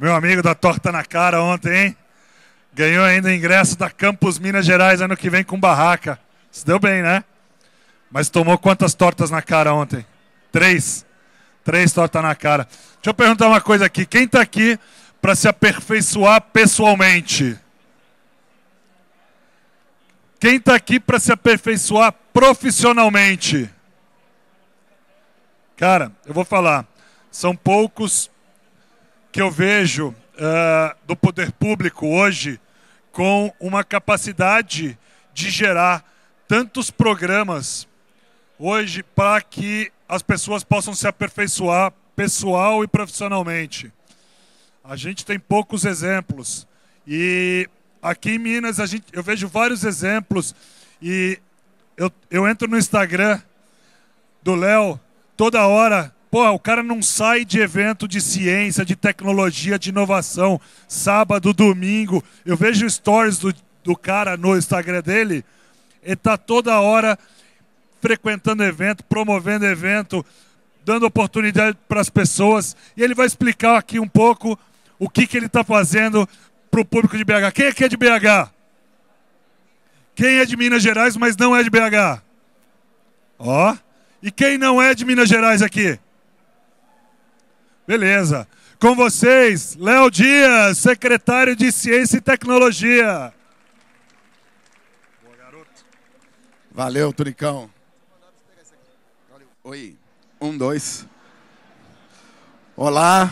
Meu amigo da torta na cara ontem, hein? Ganhou ainda o ingresso da Campus Minas Gerais ano que vem com barraca. Se deu bem, né? Mas tomou quantas tortas na cara ontem? 3. 3 tortas na cara. Deixa eu perguntar uma coisa aqui. Quem está aqui para se aperfeiçoar pessoalmente? Quem está aqui para se aperfeiçoar profissionalmente? Cara, eu vou falar. São poucos que eu vejo do poder público hoje com uma capacidade de gerar tantos programas hoje para que as pessoas possam se aperfeiçoar pessoal e profissionalmente. A gente tem poucos exemplos. E aqui em Minas eu vejo vários exemplos. E eu entro no Instagram do Léo toda hora. Pô, o cara não sai de evento de ciência, de tecnologia, de inovação. Sábado, domingo. Eu vejo stories do cara no Instagram dele. Ele está toda hora frequentando evento, promovendo evento, dando oportunidade para as pessoas. E ele vai explicar aqui um pouco o que ele está fazendo para o público de BH. Quem aqui é de BH? Quem é de Minas Gerais, mas não é de BH? Ó. E quem não é de Minas Gerais aqui? Beleza. Com vocês, Léo Dias, secretário de Ciência e Tecnologia. Boa, garoto. Valeu, Tunicão. Oi. 1, 2. Olá.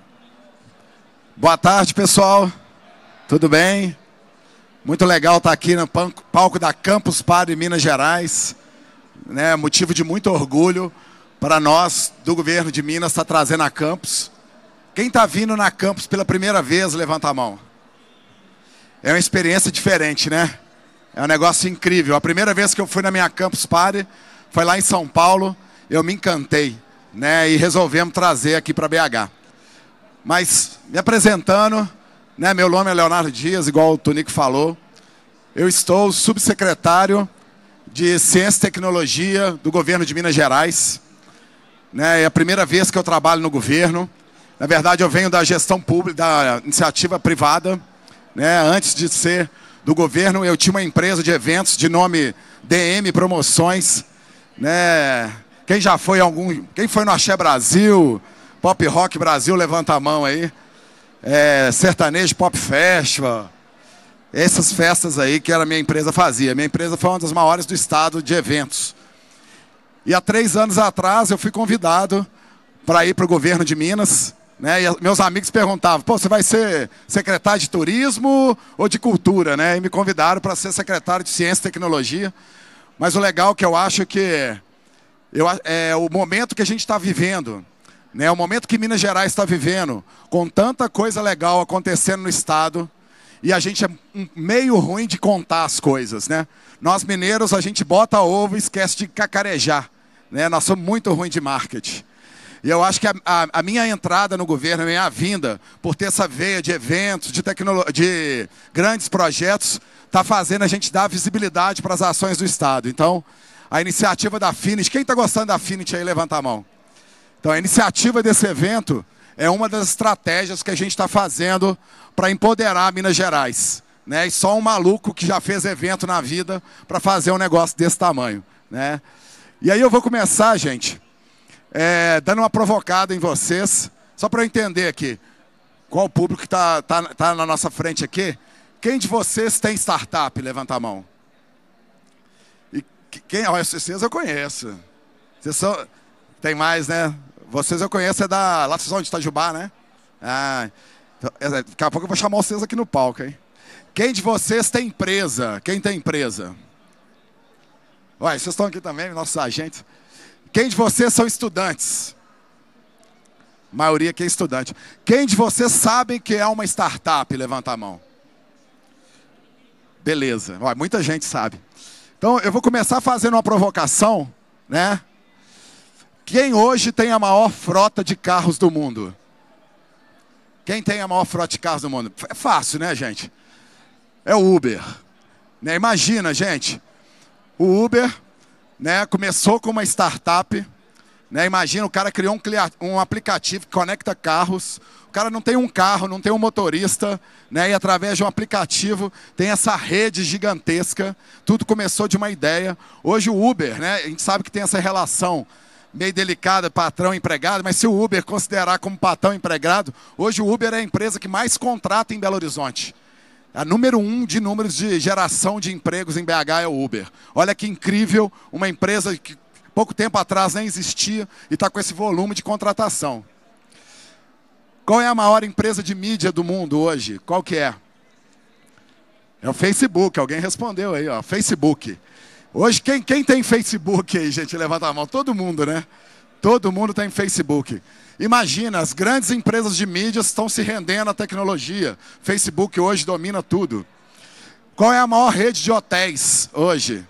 Boa tarde, pessoal. Tudo bem? Muito legal estar aqui no palco da Campus Party Minas Gerais. Né, motivo de muito orgulho para nós, do governo de Minas, estar trazendo a Campus. Quem está vindo na Campus pela primeira vez, levanta a mão. É uma experiência diferente, né? É um negócio incrível. A primeira vez que eu fui na minha Campus Party foi lá em São Paulo. Eu me encantei, né? E resolvemos trazer aqui para BH. Mas, me apresentando, né? Meu nome é Leonardo Dias, igual o Tonico falou. Eu estou subsecretário de Ciência e Tecnologia do governo de Minas Gerais. Né? É a primeira vez que eu trabalho no governo. Na verdade, eu venho da gestão pública, da iniciativa privada. Né? Antes de ser do governo, eu tinha uma empresa de eventos de nome DM Promoções. Né? Quem já foi quem foi no Axé Brasil, Pop Rock Brasil, levanta a mão aí. Sertanejo Pop Festival. Essas festas aí que a minha empresa fazia. Minha empresa foi uma das maiores do estado de eventos. E há 3 anos atrás eu fui convidado para ir para o governo de Minas. Né? E meus amigos perguntavam, pô, você vai ser secretário de turismo ou de cultura? Né? E me convidaram para ser secretário de Ciência e Tecnologia. Mas o legal que eu acho que é o momento que a gente está vivendo. Né? O momento que Minas Gerais está vivendo, com tanta coisa legal acontecendo no estado. E a gente é meio ruim de contar as coisas, né? Nós mineiros, a gente bota ovo e esquece de cacarejar, né? Nós somos muito ruins de marketing. E eu acho que a minha entrada no governo, a minha vinda, por ter essa veia de eventos, de grandes projetos, está fazendo a gente dar visibilidade para as ações do Estado. Então, a iniciativa da Affinity, quem está gostando da Affinity aí, levanta a mão. Então, a iniciativa desse evento é uma das estratégias que a gente está fazendo para empoderar Minas Gerais. Né? E só um maluco que já fez evento na vida para fazer um negócio desse tamanho. Né? E aí eu vou começar, gente, dando uma provocada em vocês, só para eu entender aqui, qual o público que tá na nossa frente aqui. Quem de vocês tem startup? Levanta a mão. E vocês eu conheço. Tem mais, né? Vocês eu conheço, lá vocês são de Itajubá, né? Daqui a pouco eu vou chamar vocês aqui no palco, hein? Quem de vocês tem empresa? Quem tem empresa? Ué, vocês estão aqui também, nossos agentes. Quem de vocês são estudantes? A maioria aqui é estudante. Quem de vocês sabe que é uma startup? Levanta a mão. Beleza. Ué, muita gente sabe. Então, eu vou começar fazendo uma provocação, né? Quem hoje tem a maior frota de carros do mundo? Quem tem a maior frota de carros do mundo? É fácil, né, gente? É o Uber. Né? Imagina, gente. O Uber, né, começou com uma startup. Né? Imagina, o cara criou um aplicativo que conecta carros O cara não tem um carro, não tem um motorista, né? E através de um aplicativo tem essa rede gigantesca. Tudo começou de uma ideia. Hoje o Uber, né? A gente sabe que tem essa relação meio delicada, patrão e empregado, mas se o Uber considerar como patrão e empregado, hoje o Uber é a empresa que mais contrata em Belo Horizonte. A número 1 de números de geração de empregos em BH é o Uber. Olha que incrível, uma empresa que pouco tempo atrás nem existia e está com esse volume de contratação. Qual é a maior empresa de mídia do mundo hoje? Qual que é? É o Facebook. Alguém respondeu aí, ó. Facebook. Hoje, quem tem Facebook aí, gente? Levanta a mão. Todo mundo, né? Todo mundo tem Facebook. Imagina, as grandes empresas de mídias estão se rendendo à tecnologia. Facebook hoje domina tudo. Qual é a maior rede de hotéis hoje?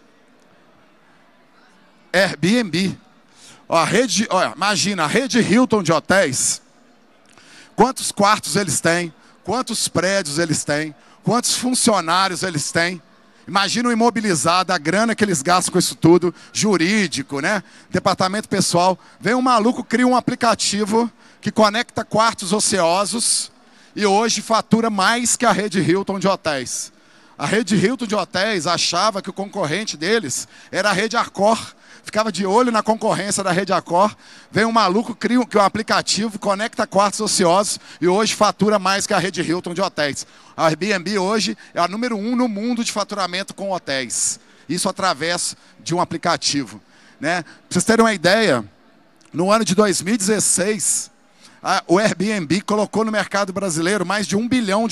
Airbnb. Ó, imagina, a rede Hilton de hotéis. Quantos quartos eles têm? Quantos prédios eles têm? Quantos funcionários eles têm? Imagina o imobilizado, a grana que eles gastam com isso tudo, jurídico, né? Departamento pessoal. Vem um maluco, cria um aplicativo que conecta quartos ociosos e hoje fatura mais que a rede Hilton de hotéis. A rede Hilton de hotéis achava que o concorrente deles era a rede Accor. Ficava de olho na concorrência da rede Accor. Vem um maluco, cria um aplicativo, conecta quartos ociosos e hoje fatura mais que a rede Hilton de hotéis. A Airbnb hoje é a número 1 no mundo de faturamento com hotéis. Isso através de um aplicativo, né? Para vocês terem uma ideia, no ano de 2016, o Airbnb colocou no mercado brasileiro mais de $1 bilhão.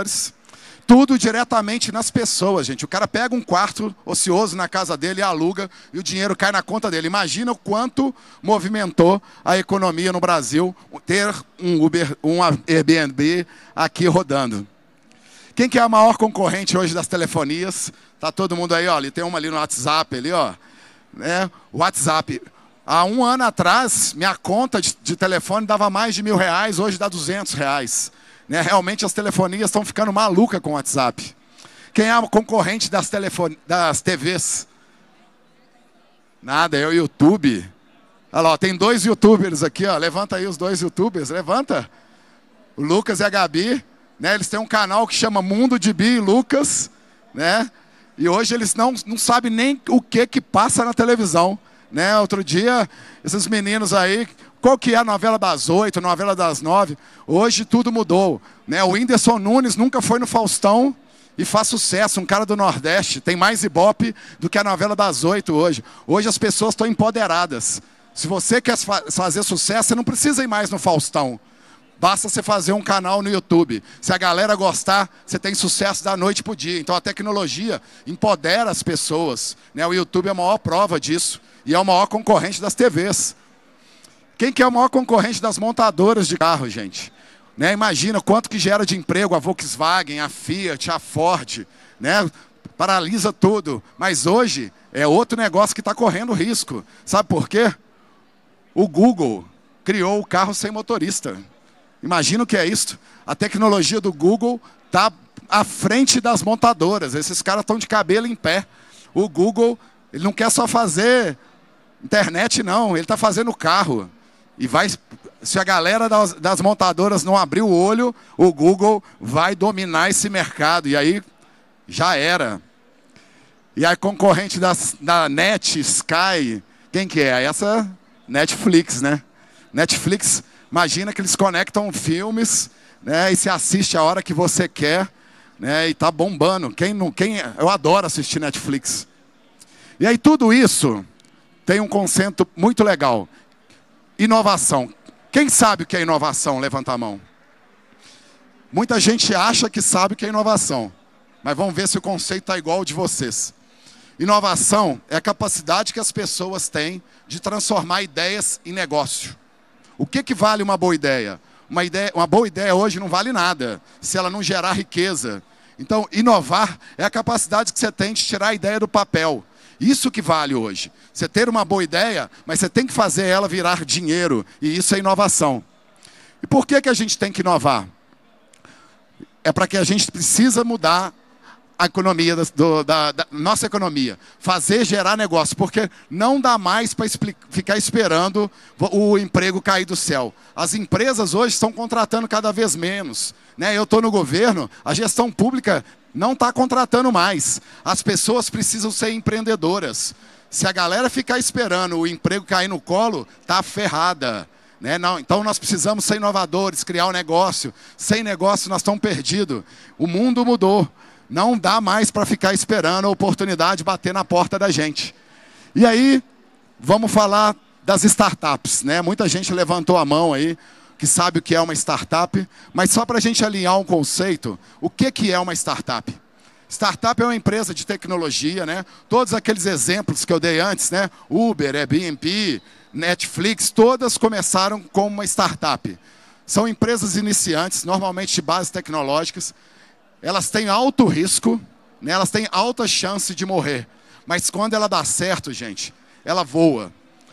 Tudo diretamente nas pessoas, gente. O cara pega um quarto ocioso na casa dele e aluga e o dinheiro cai na conta dele. Imagina o quanto movimentou a economia no Brasil ter um Airbnb aqui rodando. Quem que é a maior concorrente hoje das telefonias? Tá todo mundo aí, ó. Tem uma ali no WhatsApp, ali, ó. Né? WhatsApp. Há um ano atrás, minha conta de telefone dava mais de R$1.000, hoje dá R$200. Né? Realmente as telefonias estão ficando malucas com o WhatsApp. Quem é a concorrente das TVs? Nada, é o YouTube. Olha lá, tem 2 youtubers aqui, ó. Levanta aí os 2 youtubers, levanta. O Lucas e a Gabi, né? Eles têm um canal que chama Mundo de Bi e Lucas, né? E hoje eles não sabem nem o que passa na televisão, né? Outro dia, esses meninos aí... Qual que é a novela das 8, a novela das 9? Hoje tudo mudou, né? O Whindersson Nunes nunca foi no Faustão e faz sucesso. Um cara do Nordeste tem mais ibope do que a novela das 8 hoje. Hoje as pessoas estão empoderadas. Se você quer fazer sucesso, você não precisa ir mais no Faustão. Basta você fazer um canal no YouTube. Se a galera gostar, você tem sucesso da noite para o dia. Então a tecnologia empodera as pessoas, né? O YouTube é a maior prova disso e é o maior concorrente das TVs. Quem que é o maior concorrente das montadoras de carro, gente? Né? Imagina quanto que gera de emprego a Volkswagen, a Fiat, a Ford, né? Paralisa tudo. Mas hoje é outro negócio que está correndo risco. Sabe por quê? O Google criou o carro sem motorista. Imagina o que é isso. A tecnologia do Google está à frente das montadoras. Esses caras estão de cabelo em pé. O Google, ele não quer só fazer internet, não. Ele está fazendo carro. E se a galera das montadoras não abrir o olho, o Google vai dominar esse mercado. E aí, já era. E a concorrente da Net, Sky, quem que é? Essa Netflix, né? Netflix, imagina que eles conectam filmes, né? E se assiste a hora que você quer, né? E tá bombando. Eu adoro assistir Netflix. E aí tudo isso tem um conceito muito legal. Inovação. Quem sabe o que é inovação? Levanta a mão. Muita gente acha que sabe o que é inovação. Mas vamos ver se o conceito está igual ao de vocês. Inovação é a capacidade que as pessoas têm de transformar ideias em negócio. O que vale uma boa ideia? Uma boa ideia hoje não vale nada se ela não gerar riqueza. Então, inovar é a capacidade que você tem de tirar a ideia do papel. Isso que vale hoje. Você ter uma boa ideia, mas você tem que fazer ela virar dinheiro. E isso é inovação. E por que a gente tem que inovar? É para que a gente precisa mudar a economia, da nossa economia. Fazer gerar negócio, porque não dá mais para ficar esperando o emprego cair do céu. As empresas hoje estão contratando cada vez menos, né? Eu estou no governo, a gestão pública não está contratando mais. As pessoas precisam ser empreendedoras. Se a galera ficar esperando o emprego cair no colo, está ferrada. Né? Não, então nós precisamos ser inovadores, criar um negócio. Sem negócio nós estamos perdidos. O mundo mudou. Não dá mais para ficar esperando a oportunidade bater na porta da gente. E aí, vamos falar das startups, né? Muita gente levantou a mão aí, que sabe o que é uma startup, mas só para a gente alinhar um conceito, o que é uma startup? Startup é uma empresa de tecnologia, né? Todos aqueles exemplos que eu dei antes, né? Uber, Airbnb, Netflix, todas começaram como uma startup. São empresas iniciantes, normalmente de bases tecnológicas. Elas têm alto risco, né? Elas têm alta chance de morrer. Mas quando ela dá certo, gente, ela voa.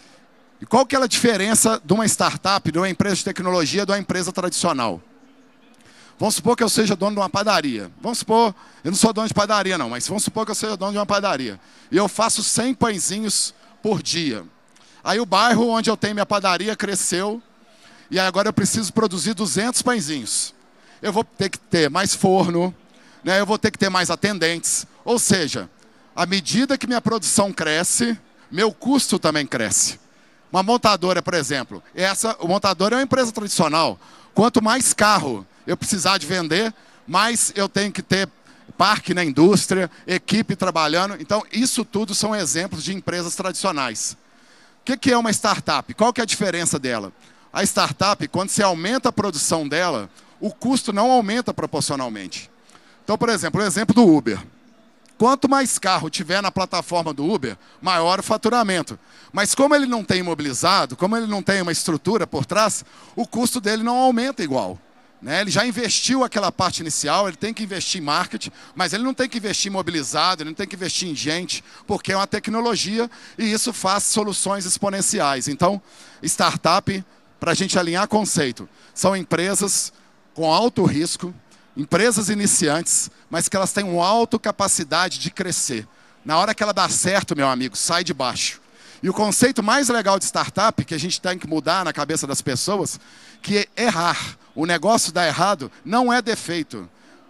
E qual que é a diferença de uma startup, de uma empresa de tecnologia, de uma empresa tradicional? Vamos supor que eu seja dono de uma padaria. Vamos supor, eu não sou dono de padaria não, mas vamos supor que eu seja dono de uma padaria. E eu faço 100 pãezinhos por dia. Aí o bairro onde eu tenho minha padaria cresceu, e agora eu preciso produzir 200 pãezinhos. Eu vou ter que ter mais forno, né? Eu vou ter que ter mais atendentes. Ou seja, à medida que minha produção cresce, meu custo também cresce. Uma montadora, por exemplo, o montador é uma empresa tradicional. Quanto mais carro eu precisar de vender, mais eu tenho que ter parque na indústria, equipe trabalhando. Então, isso tudo são exemplos de empresas tradicionais. O que é uma startup? Qual que é a diferença dela? A startup, quando você aumenta a produção dela, o custo não aumenta proporcionalmente. Então, por exemplo, o exemplo do Uber. Quanto mais carro tiver na plataforma do Uber, maior o faturamento. Mas como ele não tem imobilizado, como ele não tem uma estrutura por trás, o custo dele não aumenta igual. Né? Ele já investiu aquela parte inicial, ele tem que investir em marketing, mas ele não tem que investir em mobilizado, ele não tem que investir em gente, porque é uma tecnologia e isso faz soluções exponenciais. Então, startup, para a gente alinhar conceito, são empresas com alto risco, empresas iniciantes, mas que elas têm uma alta capacidade de crescer. Na hora que ela dá certo, meu amigo, sai de baixo. E o conceito mais legal de startup, que a gente tem que mudar na cabeça das pessoas, que é errar. O negócio dá errado não é defeito.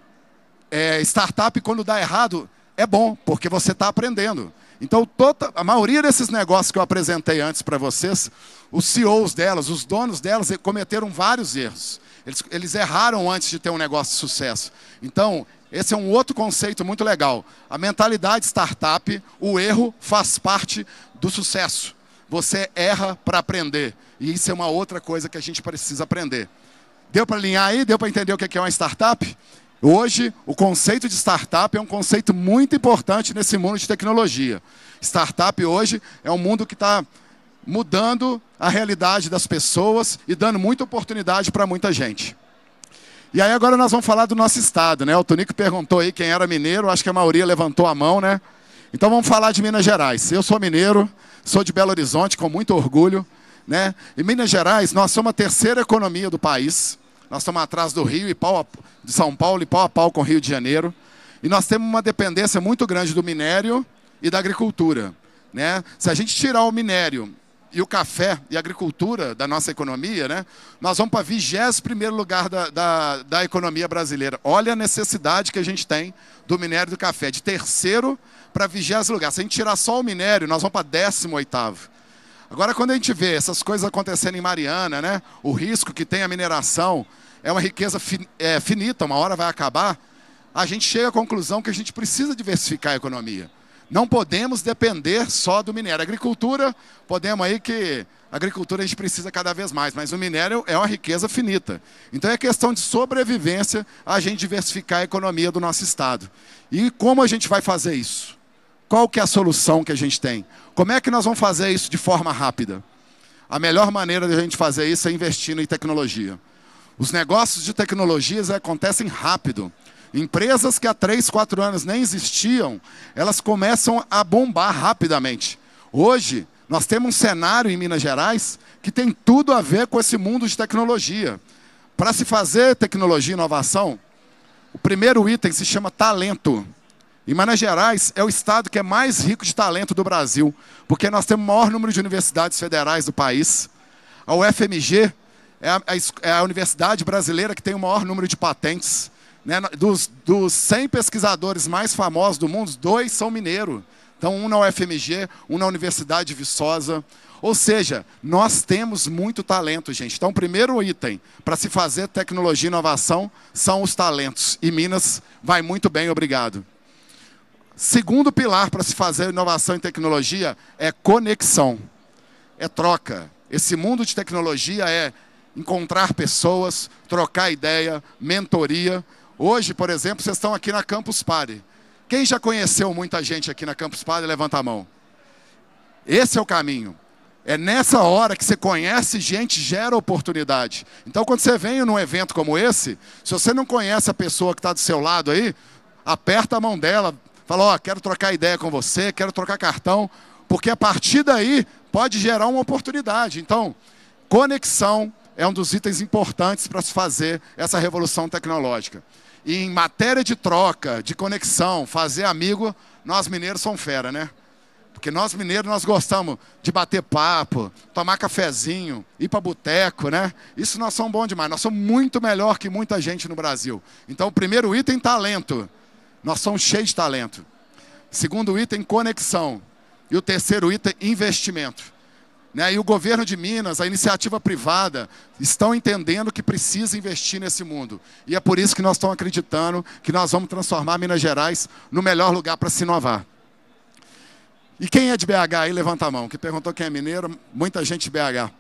Startup, quando dá errado, é bom, porque você está aprendendo. Então, a maioria desses negócios que eu apresentei antes para vocês, os CEOs delas, os donos delas, cometeram vários erros. Eles erraram antes de ter um negócio de sucesso. Então, esse é um outro conceito muito legal. A mentalidade startup, o erro faz parte do sucesso. Você erra para aprender. E isso é uma outra coisa que a gente precisa aprender. Deu para alinhar aí? Deu para entender o que é uma startup? Hoje, o conceito de startup é um conceito muito importante nesse mundo de tecnologia. Startup hoje é um mundo que está mudando a realidade das pessoas e dando muita oportunidade para muita gente. E aí agora nós vamos falar do nosso estado, né? O Tonico perguntou aí quem era mineiro, acho que a maioria levantou a mão, né? Então vamos falar de Minas Gerais. Eu sou mineiro, sou de Belo Horizonte, com muito orgulho, né? Em Minas Gerais, nós somos a terceira economia do país. Nós estamos atrás do Rio, de São Paulo e pau a pau com o Rio de Janeiro. E nós temos uma dependência muito grande do minério e da agricultura, né? Se a gente tirar o minério e o café e a agricultura da nossa economia, né, nós vamos para 21º lugar da economia brasileira. Olha a necessidade que a gente tem do minério e do café, de terceiro para 20º lugar. Se a gente tirar só o minério, nós vamos para 18º. Agora, quando a gente vê essas coisas acontecendo em Mariana, né, o risco que tem a mineração, é uma riqueza finita, uma hora vai acabar, a gente chega à conclusão que a gente precisa diversificar a economia. Não podemos depender só do minério. A agricultura, podemos aí que a agricultura a gente precisa cada vez mais, mas o minério é uma riqueza finita. Então é questão de sobrevivência a gente diversificar a economia do nosso estado. E como a gente vai fazer isso? Qual que é a solução que a gente tem? Como é que nós vamos fazer isso de forma rápida? A melhor maneira de a gente fazer isso é investindo em tecnologia. Os negócios de tecnologias acontecem rápido. Empresas que há 3, 4 anos nem existiam, elas começam a bombar rapidamente. Hoje, nós temos um cenário em Minas Gerais que tem tudo a ver com esse mundo de tecnologia. Para se fazer tecnologia e inovação, o primeiro item se chama talento. E Minas Gerais é o estado que é mais rico de talento do Brasil, porque nós temos o maior número de universidades federais do país. A UFMG é a universidade brasileira que tem o maior número de patentes. Né? Dos 100 pesquisadores mais famosos do mundo, 2 são mineiros. Então, um na UFMG, um na Universidade de Viçosa. Ou seja, nós temos muito talento, gente. Então, o primeiro item para se fazer tecnologia e inovação são os talentos. E Minas vai muito bem, obrigado. Segundo pilar para se fazer inovação e tecnologia é conexão, é troca. Esse mundo de tecnologia é encontrar pessoas, trocar ideia, mentoria. Hoje, por exemplo, vocês estão aqui na Campus Party. Quem já conheceu muita gente aqui na Campus Party, levanta a mão. Esse é o caminho. É nessa hora que você conhece gente, gera oportunidade. Então, quando você vem num evento como esse, se você não conhece a pessoa que está do seu lado aí, aperta a mão dela, fala, ó, quero trocar ideia com você, quero trocar cartão, porque a partir daí pode gerar uma oportunidade. Então, conexão é um dos itens importantes para se fazer essa revolução tecnológica. E em matéria de troca, de conexão, fazer amigo, nós mineiros somos fera, né? Porque nós mineiros, nós gostamos de bater papo, tomar cafezinho, ir para boteco, né? Isso nós somos bons demais. Nós somos muito melhor que muita gente no Brasil. Então, o primeiro item, talento. Nós somos cheios de talento. Segundo item, conexão. E o terceiro item, investimento. Né? E o governo de Minas, a iniciativa privada, estão entendendo que precisa investir nesse mundo. E é por isso que nós estamos acreditando que nós vamos transformar Minas Gerais no melhor lugar para se inovar. E quem é de BH aí, levanta a mão. Que perguntou quem é mineiro, muita gente de BH.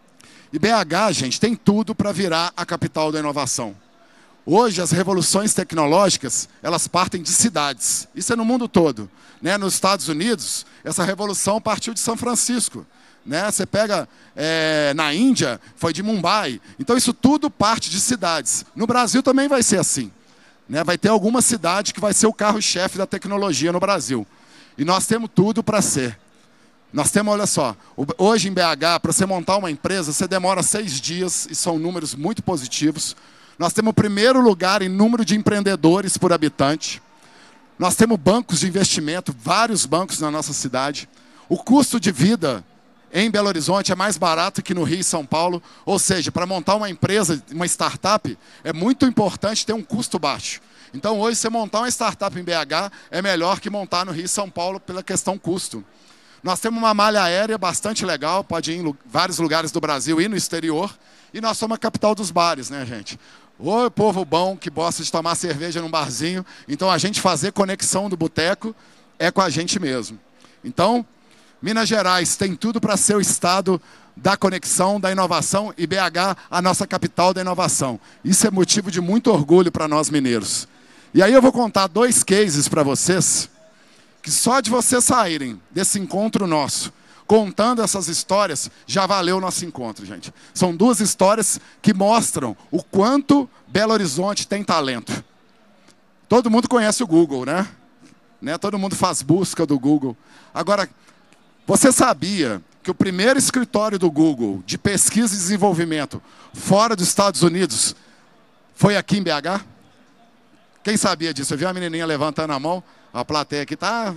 E BH, gente, tem tudo para virar a capital da inovação. Hoje, as revoluções tecnológicas, elas partem de cidades. Isso é no mundo todo. Né? Nos Estados Unidos, essa revolução partiu de São Francisco. Né? Você pega na Índia, foi de Mumbai. Então, isso tudo parte de cidades. No Brasil também vai ser assim. Né? Vai ter alguma cidade que vai ser o carro-chefe da tecnologia no Brasil. E nós temos tudo para ser. Nós temos, olha só, hoje em BH, para você montar uma empresa, você demora 6 dias, e são números muito positivos. Nós temos o primeiro lugar em número de empreendedores por habitante. Nós temos bancos de investimento, vários bancos na nossa cidade. O custo de vida em Belo Horizonte é mais barato que no Rio e São Paulo. Ou seja, para montar uma empresa, uma startup, é muito importante ter um custo baixo. Então, hoje, você montar uma startup em BH é melhor que montar no Rio e São Paulo pela questão custo. Nós temos uma malha aérea bastante legal, pode ir em vários lugares do Brasil e no exterior. E nós somos a capital dos bares, né, gente? Ô, povo bom que gosta de tomar cerveja num barzinho. Então, a gente fazer conexão do boteco é com a gente mesmo. Então, Minas Gerais tem tudo para ser o estado da conexão, da inovação, e BH, a nossa capital da inovação. Isso é motivo de muito orgulho para nós mineiros. E aí eu vou contar 2 cases para vocês, que só de vocês saírem desse encontro nosso, contando essas histórias, já valeu o nosso encontro, gente. São 2 histórias que mostram o quanto Belo Horizonte tem talento. Todo mundo conhece o Google, né? Todo mundo faz busca do Google. Agora, você sabia que o primeiro escritório do Google de pesquisa e desenvolvimento fora dos Estados Unidos foi aqui em BH? Quem sabia disso? Eu vi a menininha levantando a mão, a plateia aqui tá...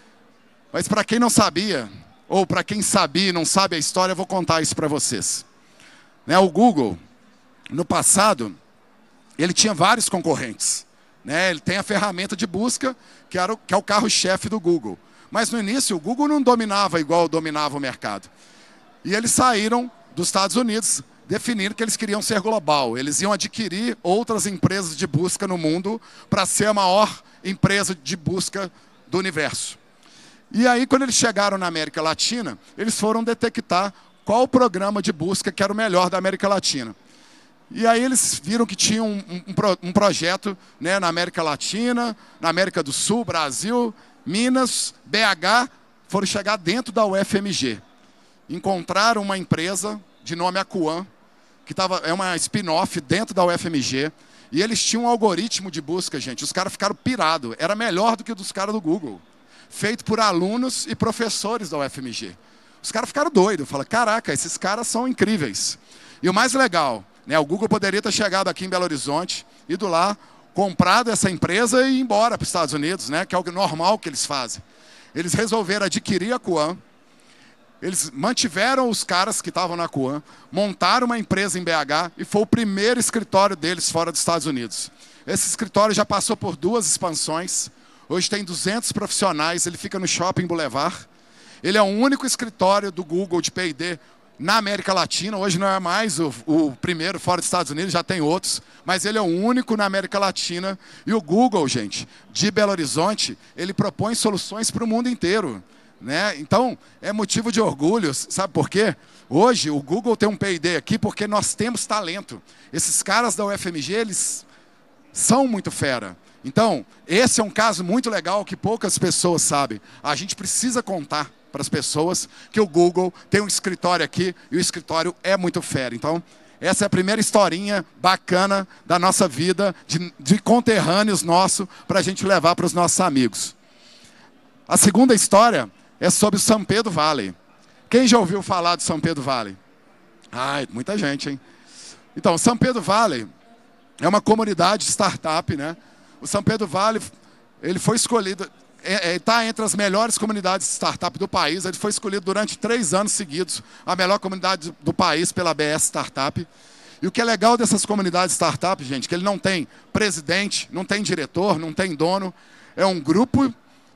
Mas para quem não sabia, ou para quem sabia e não sabe a história, eu vou contar isso para vocês. O Google, no passado, ele tinha vários concorrentes. Ele tem a ferramenta de busca, que é o carro-chefe do Google. Mas no início, o Google não dominava igual dominava o mercado. E eles saíram dos Estados Unidos, definindo que eles queriam ser global. Eles iam adquirir outras empresas de busca no mundo para ser a maior empresa de busca do universo. E aí, quando eles chegaram na América Latina, eles foram detectar qual o programa de busca que era o melhor da América Latina. E aí eles viram que tinha um projeto, né, na América Latina, na América do Sul, Brasil, Minas, BH, foram chegar dentro da UFMG. Encontraram uma empresa de nome Acuan, que é uma spin-off dentro da UFMG, e eles tinham um algoritmo de busca, gente. Os caras ficaram pirados. Era melhor do que o dos caras do Google. Feito por alunos e professores da UFMG. Os caras ficaram doidos. Falaram, caraca, esses caras são incríveis. E o mais legal, né, o Google poderia ter chegado aqui em Belo Horizonte, ido lá, comprado essa empresa e ir embora para os Estados Unidos, né? Que é o normal que eles fazem. Eles resolveram adquirir a Kuan, eles mantiveram os caras que estavam na Kuan, montaram uma empresa em BH e foi o primeiro escritório deles fora dos Estados Unidos. Esse escritório já passou por 2 expansões, hoje tem 200 profissionais, ele fica no Shopping Boulevard. Ele é o único escritório do Google de P&D na América Latina. Hoje não é mais o primeiro fora dos Estados Unidos, já tem outros, mas ele é o único na América Latina. E o Google, gente, de Belo Horizonte, ele propõe soluções para o mundo inteiro, né? Então, é motivo de orgulho, sabe por quê? Hoje, o Google tem um P&D aqui porque nós temos talento. Esses caras da UFMG, eles são muito fera. Então, esse é um caso muito legal que poucas pessoas sabem. A gente precisa contar para as pessoas que o Google tem um escritório aqui e o escritório é muito fera. Então, essa é a primeira historinha bacana da nossa vida, de conterrâneos nossos, para a gente levar para os nossos amigos. A segunda história é sobre o São Pedro Valley. Quem já ouviu falar do São Pedro Valley? Ai, muita gente, hein? Então, São Pedro Valley é uma comunidade de startup, né? O São Pedro Valley, ele foi escolhido, está entre as melhores comunidades de startup do país. Ele foi escolhido durante 3 anos seguidos a melhor comunidade do país pela BS Startup. E o que é legal dessas comunidades de startup, gente, que ele não tem presidente, não tem diretor, não tem dono. É um grupo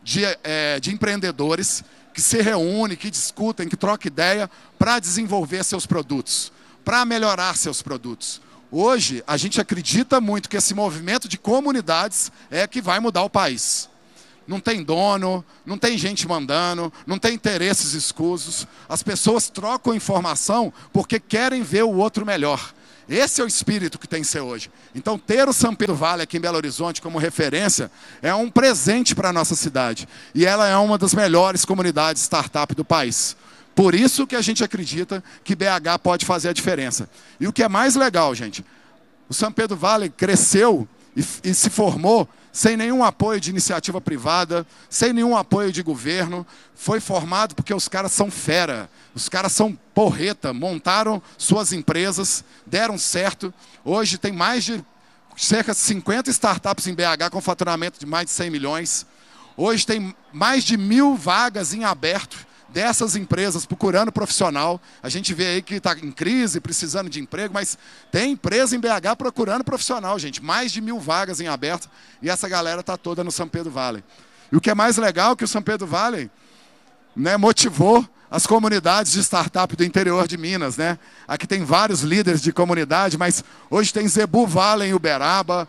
de empreendedores que se reúnem, que discutem, que trocam ideia para desenvolver seus produtos, para melhorar seus produtos. Hoje, a gente acredita muito que esse movimento de comunidades é que vai mudar o país. Não tem dono, não tem gente mandando, não tem interesses escusos. As pessoas trocam informação porque querem ver o outro melhor. Esse é o espírito que tem que ser hoje. Então, ter o São Pedro Valley aqui em Belo Horizonte como referência é um presente para a nossa cidade. E ela é uma das melhores comunidades startup do país. Por isso que a gente acredita que BH pode fazer a diferença. E o que é mais legal, gente, o São Pedro Valley cresceu e se formou sem nenhum apoio de iniciativa privada, sem nenhum apoio de governo. Foi formado porque os caras são fera, os caras são porreta, montaram suas empresas, deram certo. Hoje tem mais de cerca de 50 startups em BH com faturamento de mais de 100 milhões. Hoje tem mais de 1000 vagas em aberto dessas empresas procurando profissional. A gente vê aí que está em crise, precisando de emprego, mas tem empresa em BH procurando profissional, gente. Mais de 1000 vagas em aberto e essa galera está toda no São Pedro Valley. E o que é mais legal é que o São Pedro Valley, né, motivou as comunidades de startup do interior de Minas, né? Aqui tem vários líderes de comunidade, mas hoje tem Zebu Valley em Uberaba,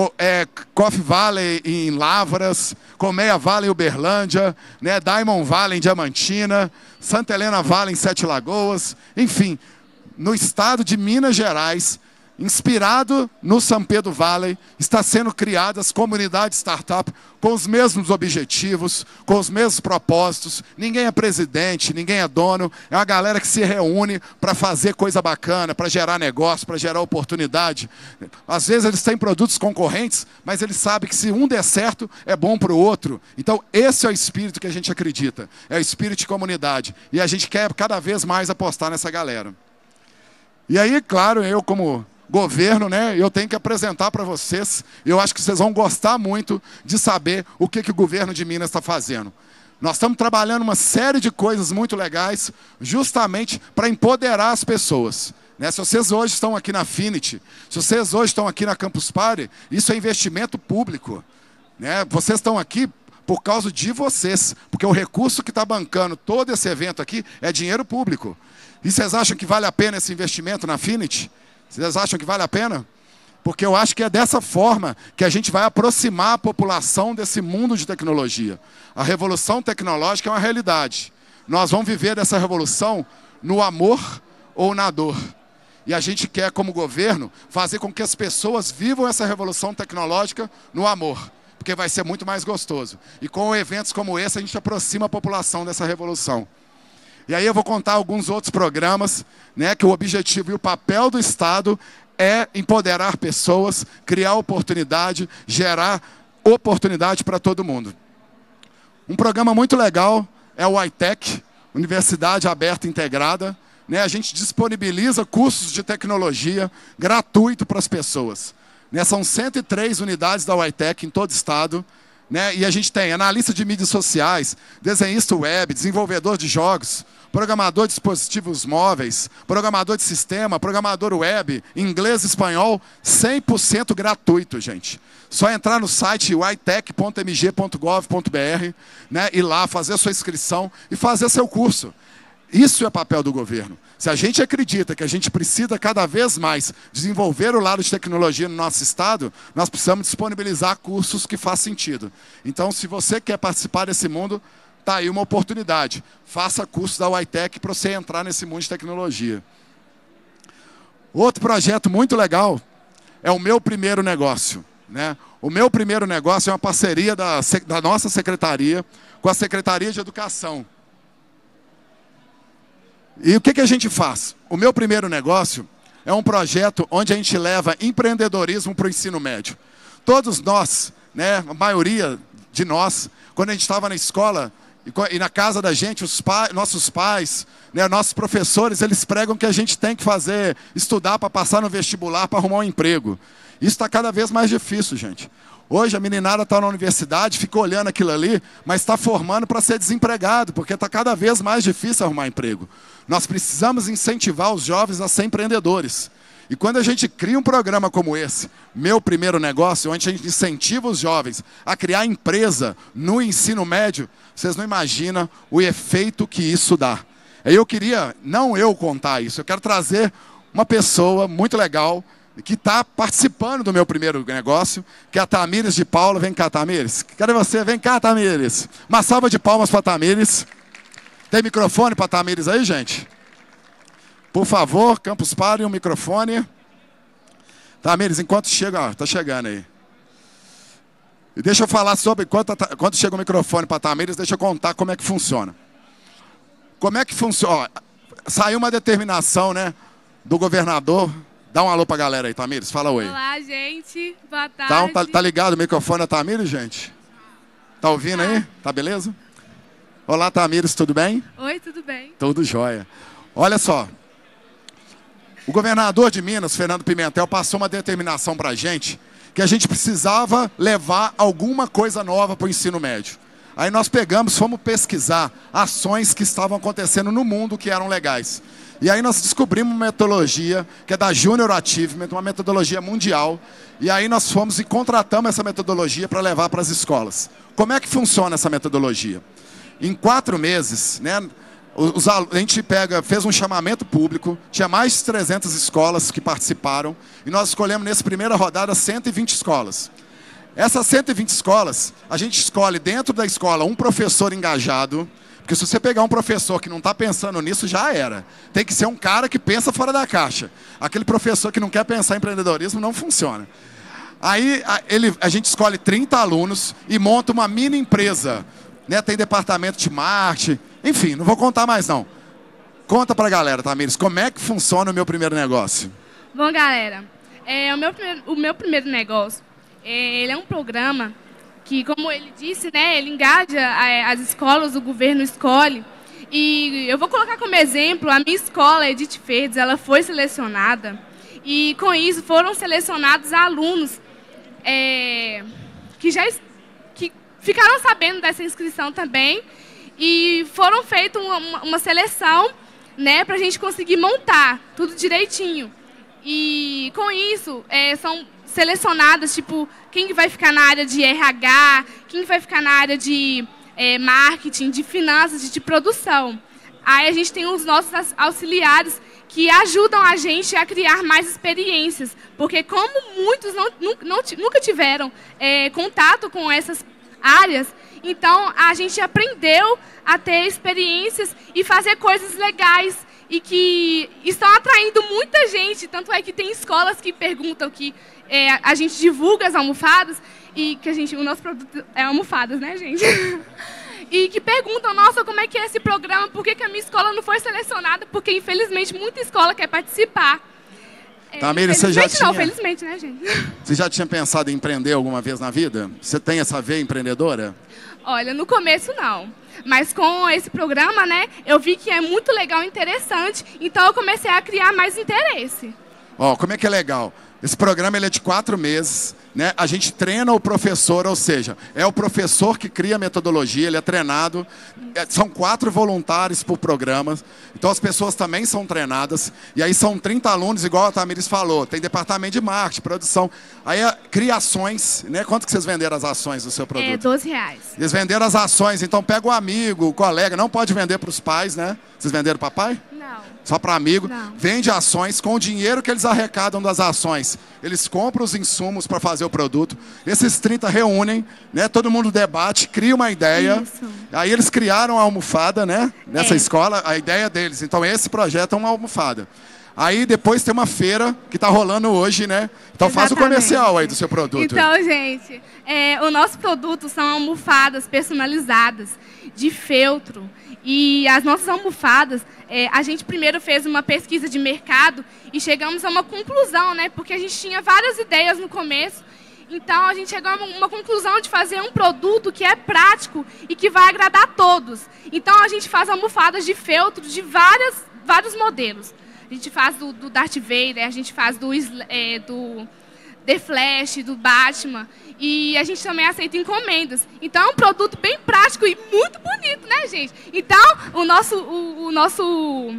Coffee Valley em Lavras, Colmeia Valley em Uberlândia, né, Diamond Valley em Diamantina, Santa Helena Valley em Sete Lagoas. Enfim, no estado de Minas Gerais, inspirado no São Pedro Valley, está sendo criadas comunidades startup com os mesmos objetivos, com os mesmos propósitos. Ninguém é presidente, ninguém é dono, é uma galera que se reúne para fazer coisa bacana, para gerar negócio, para gerar oportunidade. Às vezes eles têm produtos concorrentes, mas eles sabem que se um der certo, é bom para o outro. Então esse é o espírito que a gente acredita, é o espírito de comunidade. E a gente quer cada vez mais apostar nessa galera. E aí, claro, eu como governo, né, eu tenho que apresentar para vocês, eu acho que vocês vão gostar muito de saber o que o governo de Minas está fazendo. Nós estamos trabalhando uma série de coisas muito legais, justamente para empoderar as pessoas. Né? Se vocês hoje estão aqui na Affinity, se vocês hoje estão aqui na Campus Party, isso é investimento público. Né? Vocês estão aqui por causa de vocês, porque o recurso que está bancando todo esse evento aqui é dinheiro público. E vocês acham que vale a pena esse investimento na Affinity? Vocês acham que vale a pena? Porque eu acho que é dessa forma que a gente vai aproximar a população desse mundo de tecnologia. A revolução tecnológica é uma realidade. Nós vamos viver dessa revolução no amor ou na dor. E a gente quer, como governo, fazer com que as pessoas vivam essa revolução tecnológica no amor, porque vai ser muito mais gostoso. E com eventos como esse, a gente aproxima a população dessa revolução. E aí eu vou contar alguns outros programas, né, que o objetivo e o papel do Estado é empoderar pessoas, criar oportunidade, gerar oportunidade para todo mundo. Um programa muito legal é o iTech, Universidade Aberta Integrada. Né, a gente disponibiliza cursos de tecnologia gratuito para as pessoas. né? São 103 unidades da UITEC em todo o estado. Né? E a gente tem analista de mídias sociais, desenhista web, desenvolvedor de jogos, programador de dispositivos móveis, programador de sistema, programador web, inglês e espanhol, 100% gratuito, gente. Só entrar no site uitec.mg.gov.br, né, ir lá, fazer a sua inscrição e fazer seu curso. Isso é papel do governo. Se a gente acredita que a gente precisa cada vez mais desenvolver o lado de tecnologia no nosso estado, nós precisamos disponibilizar cursos que façam sentido. Então, se você quer participar desse mundo, está aí uma oportunidade. Faça curso da UITEC para você entrar nesse mundo de tecnologia. Outro projeto muito legal é o Meu Primeiro Negócio. Né? O Meu Primeiro Negócio é uma parceria da nossa secretaria com a Secretaria de Educação. E o que a gente faz? O Meu Primeiro Negócio é um projeto onde a gente leva empreendedorismo para o ensino médio. Todos nós, né, a maioria de nós, quando a gente estava na escola e na casa da gente, nossos pais, né, nossos professores, eles pregam que a gente tem que estudar para passar no vestibular, para arrumar um emprego. Isso está cada vez mais difícil, gente. Hoje a meninada está na universidade, fica olhando aquilo ali, mas está formando para ser desempregado, porque está cada vez mais difícil arrumar emprego. Nós precisamos incentivar os jovens a ser empreendedores. E quando a gente cria um programa como esse, Meu Primeiro Negócio, onde a gente incentiva os jovens a criar empresa no ensino médio, vocês não imaginam o efeito que isso dá. Aí eu queria, não eu contar isso, eu quero trazer uma pessoa muito legal, que está participando do Meu Primeiro Negócio, que é a Tamires de Paula. Vem cá, Tamires. Cadê você? Vem cá, Tamires. Uma salva de palmas para a Tamires. Tem microfone para a Tamires aí, gente? Por favor, Campus Party, um microfone. Tamires, enquanto chega, está chegando aí. E deixa eu falar sobre, quando chega o microfone para a Tamires, deixa eu contar como é que funciona. Como é que funciona? Saiu uma determinação, né, do governador. Dá um alô pra galera aí, Tamires, fala oi. Olá, gente, boa tarde. Então, tá ligado o microfone da Tamires, gente? Tá ouvindo aí? Tá beleza? Olá, Tamires, tudo bem? Oi, tudo bem. Tudo jóia. Olha só, o governador de Minas, Fernando Pimentel, passou uma determinação pra gente que a gente precisava levar alguma coisa nova para o ensino médio. Aí nós fomos pesquisar ações que estavam acontecendo no mundo que eram legais. E aí nós descobrimos uma metodologia que é da Junior Achievement, uma metodologia mundial. E aí nós fomos e contratamos essa metodologia para levar para as escolas. Como é que funciona essa metodologia? Em 4 meses, né, a gente fez um chamamento público, tinha mais de 300 escolas que participaram, e nós escolhemos nessa primeira rodada 120 escolas. Essas 120 escolas, a gente escolhe dentro da escola um professor engajado. Porque se você pegar um professor que não está pensando nisso, já era. Tem que ser um cara que pensa fora da caixa. Aquele professor que não quer pensar em empreendedorismo não funciona. Aí a gente escolhe 30 alunos e monta uma mini empresa. Né? Tem departamento de marketing. Enfim, não vou contar mais não. Conta pra galera, Tamires, como é que funciona o Meu Primeiro Negócio? Bom, galera, o meu primeiro negócio, ele é um programa que, como ele disse, né, ele engaja as escolas, o governo escolhe. E eu vou colocar como exemplo, a minha escola, Edith Verdes, ela foi selecionada. E com isso foram selecionados alunos que ficaram sabendo dessa inscrição também. E foram feita uma seleção, né, para a gente conseguir montar tudo direitinho. E com isso, são selecionadas, tipo, quem vai ficar na área de RH, quem vai ficar na área de marketing, de finanças, de produção. Aí a gente tem os nossos auxiliares que ajudam a gente a criar mais experiências, porque como muitos nunca tiveram contato com essas áreas, então a gente aprendeu a ter experiências e fazer coisas legais e que estão atraindo muita gente, tanto é que tem escolas que perguntam que a gente divulga as almofadas e que o nosso produto é almofadas, né, gente? E que perguntam, nossa, como é que é esse programa? Por que a minha escola não foi selecionada? Porque, infelizmente, muita escola quer participar. Tamires, felizmente, né, gente? Você já tinha pensado em empreender alguma vez na vida? Você tem essa veia empreendedora? Olha, no começo não. Mas com esse programa, né, eu vi que é muito legal e interessante. Então eu comecei a criar mais interesse. Ó, como é que é legal? Esse programa ele é de 4 meses, né? A gente treina o professor, ou seja, é o professor que cria a metodologia, ele é treinado. São 4 voluntários por programa, então as pessoas também são treinadas. E aí são 30 alunos, igual a Tamires falou, tem departamento de marketing, produção. Aí cria ações, né? Quanto que vocês venderam as ações do seu produto? R$12. Eles venderam as ações, então pega o amigo, o colega, não pode vender para os pais, né? Vocês venderam para pai? Não. Só para amigo. Não. Vende ações, com o dinheiro que eles arrecadam das ações, eles compram os insumos para fazer o produto. Esses 30 reúnem, né? Todo mundo debate, cria uma ideia. Isso. Aí eles criaram a almofada, né? Nessa escola, a ideia deles. Então esse projeto é uma almofada. Aí depois tem uma feira que está rolando hoje, né? Então faz o comercial aí do seu produto. Então, gente, o nosso produto são almofadas personalizadas de feltro. E as nossas almofadas, a gente primeiro fez uma pesquisa de mercado e chegamos a uma conclusão, né? Porque a gente tinha várias ideias no começo. Então, a gente chegou a uma conclusão de fazer um produto que é prático e que vai agradar a todos. Então, a gente faz almofadas de feltro de vários modelos. A gente faz do Darth Vader, a gente faz do The Flash, do Batman. E a gente também aceita encomendas. Então, é um produto bem prático e muito bonito, né, gente? Então, o nosso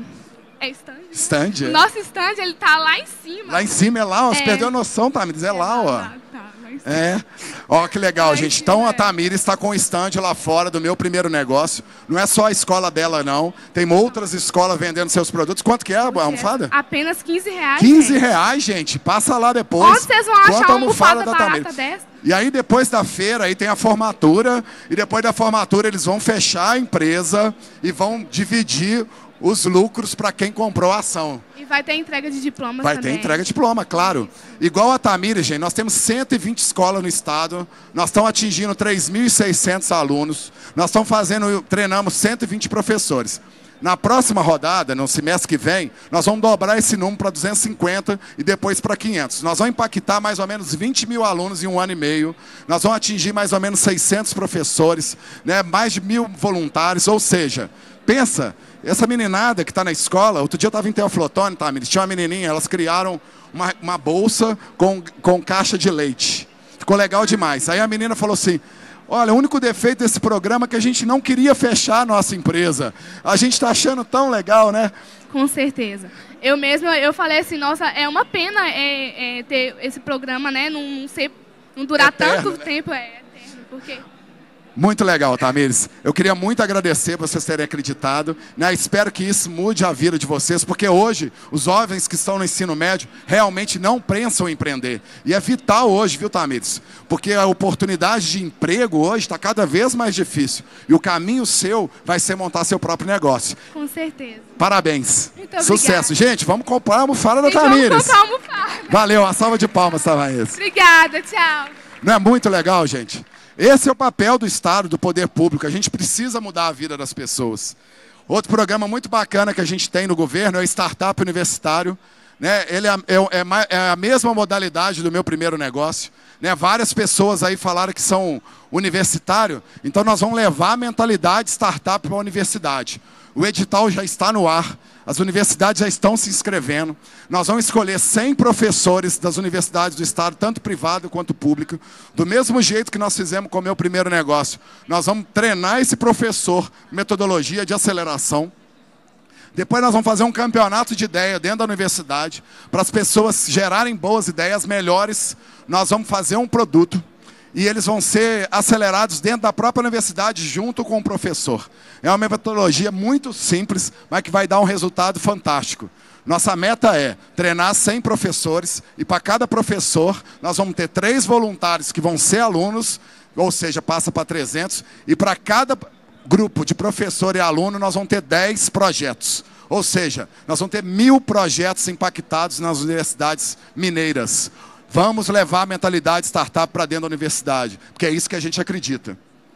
stand? O nosso stand, ele tá lá em cima. Lá em cima é lá, ó. Você perdeu a noção, Tamires. É lá, ó. Tá, lá em cima. Ó, que legal, gente. Então a Tamires está com o stand lá fora do meu primeiro negócio. Não é só a escola dela, não. Tem outras escolas vendendo seus produtos. Quanto que é a almofada? Apenas R$15. R$15, gente. Passa lá depois. Onde vocês vão achar uma almofada barata dessa? E aí depois da feira, aí tem a formatura. E depois da formatura eles vão fechar a empresa e vão dividir os lucros para quem comprou a ação. E vai ter entrega de diplomas também. Vai ter entrega de diploma, claro. Igual a Tamires, gente, nós temos 120 escolas no estado, nós estamos atingindo 3.600 alunos, nós estamos treinamos 120 professores. Na próxima rodada, no semestre que vem, nós vamos dobrar esse número para 250 e depois para 500. Nós vamos impactar mais ou menos 20 mil alunos em 1 ano e meio. Nós vamos atingir mais ou menos 600 professores, né, mais de 1.000 voluntários. Ou seja, pensa, essa meninada que está na escola, outro dia eu estava em Teoflotone, tá? Tinha uma menininha, elas criaram uma bolsa com caixa de leite. Ficou legal demais. Aí a menina falou assim: olha, o único defeito desse programa é que a gente não queria fechar a nossa empresa. A gente está achando tão legal, né? Com certeza. Eu falei assim, nossa, é uma pena ter esse programa, né? Não durar eterno, tanto tempo, eterno, porque... Muito legal, Tamires. Eu queria muito agradecer por vocês terem acreditado, né? Espero que isso mude a vida de vocês, porque hoje os jovens que estão no ensino médio realmente não pensam em empreender. E é vital hoje, viu, Tamires? Porque a oportunidade de emprego hoje está cada vez mais difícil. E o caminho seu vai ser montar seu próprio negócio. Com certeza. Parabéns. Muito obrigada. Sucesso. Gente, vamos comprar a almofada da Tamires. Vamos comprar a almofada. Valeu, uma salva de palmas, Tamires. Obrigada, tchau. Não é muito legal, gente? Esse é o papel do Estado, do poder público. A gente precisa mudar a vida das pessoas. Outro programa muito bacana que a gente tem no governo é o Startup Universitário. Né? Ele é a mesma modalidade do meu primeiro negócio. Né? Várias pessoas aí falaram que são universitários. Então nós vamos levar a mentalidade startup para a universidade. O edital já está no ar. As universidades já estão se inscrevendo. Nós vamos escolher 100 professores das universidades do estado, tanto privado quanto público. Do mesmo jeito que nós fizemos com o meu primeiro negócio. Nós vamos treinar esse professor, metodologia de aceleração. Depois nós vamos fazer um campeonato de ideia dentro da universidade, para as pessoas gerarem boas ideias melhores. Nós vamos fazer um produto. E eles vão ser acelerados dentro da própria universidade, junto com o professor. É uma metodologia muito simples, mas que vai dar um resultado fantástico. Nossa meta é treinar 100 professores, e para cada professor, nós vamos ter 3 voluntários que vão ser alunos, ou seja, passa para 300, e para cada grupo de professor e aluno, nós vamos ter 10 projetos. Ou seja, nós vamos ter 1.000 projetos impactados nas universidades mineiras. Vamos levar a mentalidade startup para dentro da universidade, porque é isso que a gente acredita.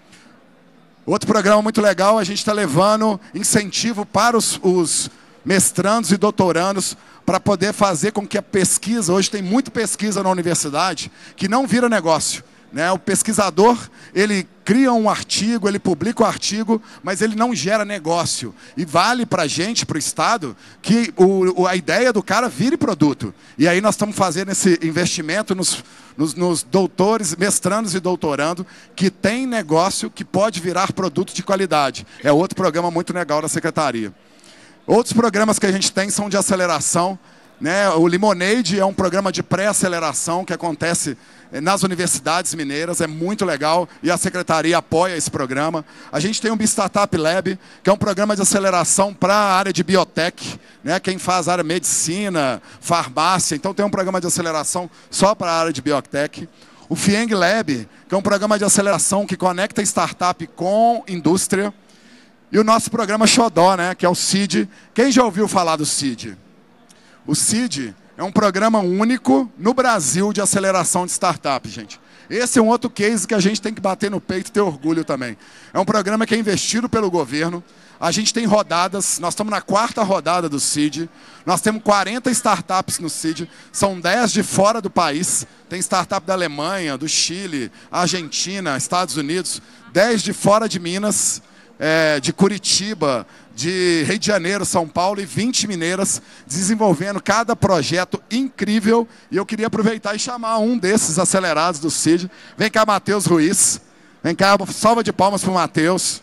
Outro programa muito legal, a gente está levando incentivo para os mestrandos e doutorandos para poder fazer com que a pesquisa, hoje tem muita pesquisa na universidade, que não vira negócio. né? O pesquisador, ele cria um artigo, ele publica o artigo, mas ele não gera negócio. E vale para a gente, para o Estado, que a ideia do cara vire produto. E aí nós estamos fazendo esse investimento nos doutores, mestrandos e doutorando, que tem negócio que pode virar produto de qualidade. É outro programa muito legal da Secretaria. Outros programas que a gente tem são de aceleração, né? O Lemonade é um programa de pré-aceleração que acontece nas universidades mineiras, é muito legal e a Secretaria apoia esse programa. A gente tem um Startup Lab, que é um programa de aceleração para a área de biotech, né? Quem faz a área de medicina, farmácia, então tem um programa de aceleração só para a área de biotech. O FIENG Lab, que é um programa de aceleração que conecta startup com indústria. E o nosso programa Xodó, né? Que é o CID. Quem já ouviu falar do CID? O CID é um programa único no Brasil de aceleração de startup, gente. Esse é um outro case que a gente tem que bater no peito e ter orgulho também. É um programa que é investido pelo governo. A gente tem rodadas, nós estamos na 4ª rodada do CID. Nós temos 40 startups no CID, são 10 de fora do país. Tem startup da Alemanha, do Chile, Argentina, Estados Unidos, 10 de fora de Minas, de Curitiba, de Rio de Janeiro, São Paulo e 20 mineiras desenvolvendo cada projeto incrível. E eu queria aproveitar e chamar um desses acelerados do CID. Vem cá, Matheus Ruiz. Vem cá, salva de palmas para o Matheus.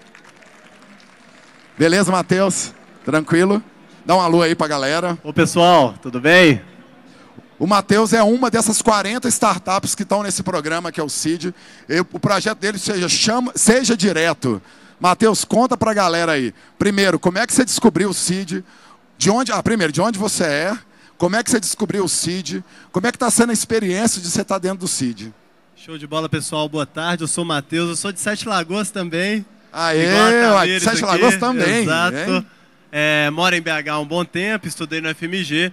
Beleza, Matheus? Tranquilo? Dá um alô aí para a galera. Ô pessoal, tudo bem? O Matheus é uma dessas 40 startups que estão nesse programa que é o CID. O projeto dele seja direto. Matheus, conta para a galera aí. Primeiro, como é que você descobriu o CID? Primeiro, de onde você é? Como é que você descobriu o CID? Como é que está sendo a experiência de você estar dentro do CID? Show de bola, pessoal. Boa tarde. Eu sou o Matheus. Eu sou de Sete Lagoas também. Aê, de Sete Lagoas também. Exato. Moro em BH há um bom tempo, estudei no FMG.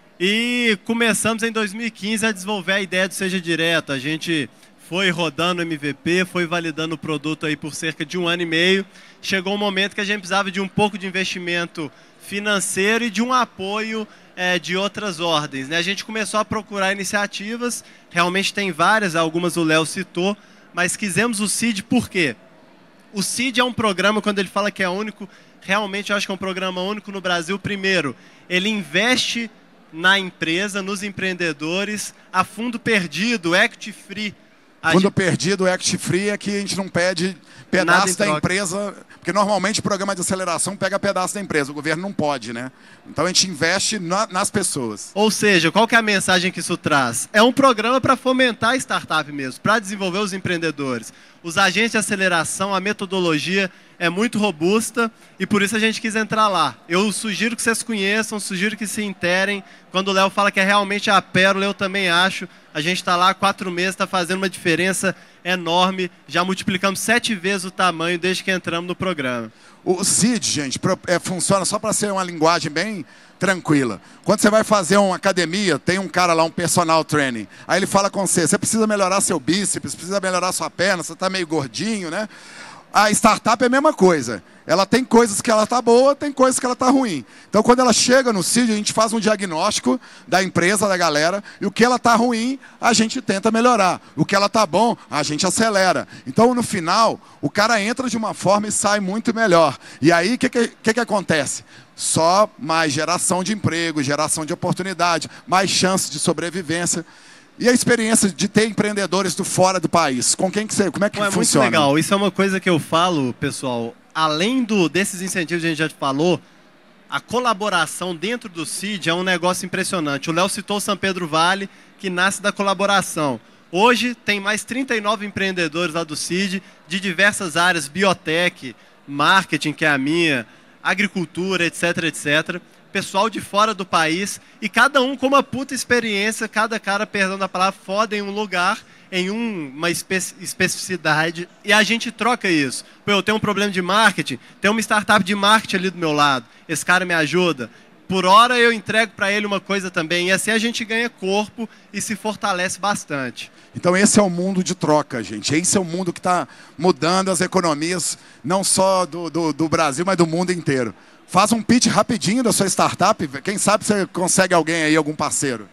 E começamos em 2015 a desenvolver a ideia do Seja Direto. A gente foi rodando o MVP, foi validando o produto aí por cerca de 1 ano e meio. Chegou um momento que a gente precisava de um pouco de investimento financeiro e de um apoio de outras ordens, né? A gente começou a procurar iniciativas, realmente tem várias, algumas o Léo citou, mas quisemos o CID por quê? O CID é um programa, quando ele fala que é único, realmente eu acho que é um programa único no Brasil. Primeiro, ele investe na empresa, nos empreendedores, a fundo perdido, equity free. Fundo perdido, equity free, é que a gente não pede pedaço da empresa, porque normalmente o programa de aceleração pega pedaço da empresa, o governo não pode, né? Então a gente investe nas pessoas. Ou seja, qual que é a mensagem que isso traz? É um programa para fomentar a startup mesmo, para desenvolver os empreendedores. Os agentes de aceleração, a metodologia é muito robusta e por isso a gente quis entrar lá. Eu sugiro que vocês conheçam, sugiro que se interem. Quando o Léo fala que é realmente a pérola, eu também acho. A gente está lá há 4 meses, está fazendo uma diferença enorme. Já multiplicamos 7 vezes o tamanho desde que entramos no programa. O CID, gente, funciona só para ser uma linguagem bem tranquila. Quando você vai fazer uma academia, tem um cara lá, um personal training. Aí ele fala com você, você precisa melhorar seu bíceps, precisa melhorar sua perna, você está meio gordinho, né? A startup é a mesma coisa. Ela tem coisas que ela está boa, tem coisas que ela está ruim. Então, quando ela chega no CID, a gente faz um diagnóstico da empresa, da galera, e o que ela está ruim, a gente tenta melhorar. O que ela está bom, a gente acelera. Então, no final, o cara entra de uma forma e sai muito melhor. E aí, o que acontece? Só mais geração de emprego, geração de oportunidade, mais chance de sobrevivência. E a experiência de ter empreendedores do fora do país? Com quem que você, como é que funciona? Muito legal. Isso é uma coisa que eu falo, pessoal. Além desses incentivos que a gente já falou, a colaboração dentro do CID é um negócio impressionante. O Léo citou o São Pedro Vale, que nasce da colaboração. Hoje tem mais 39 empreendedores lá do CID, de diversas áreas, biotech, marketing, que é a minha, agricultura, etc, etc. Pessoal de fora do país, e cada um com uma puta experiência, cada cara, perdão da palavra, foda em um lugar, em uma especificidade, e a gente troca isso. Pô, eu tenho um problema de marketing, tem uma startup de marketing ali do meu lado, esse cara me ajuda. Por hora eu entrego para ele uma coisa também, e assim a gente ganha corpo e se fortalece bastante. Então esse é o mundo de troca, gente. Esse é o mundo que está mudando as economias, não só do Brasil, mas do mundo inteiro. Faz um pitch rapidinho da sua startup, quem sabe você consegue alguém aí, algum parceiro.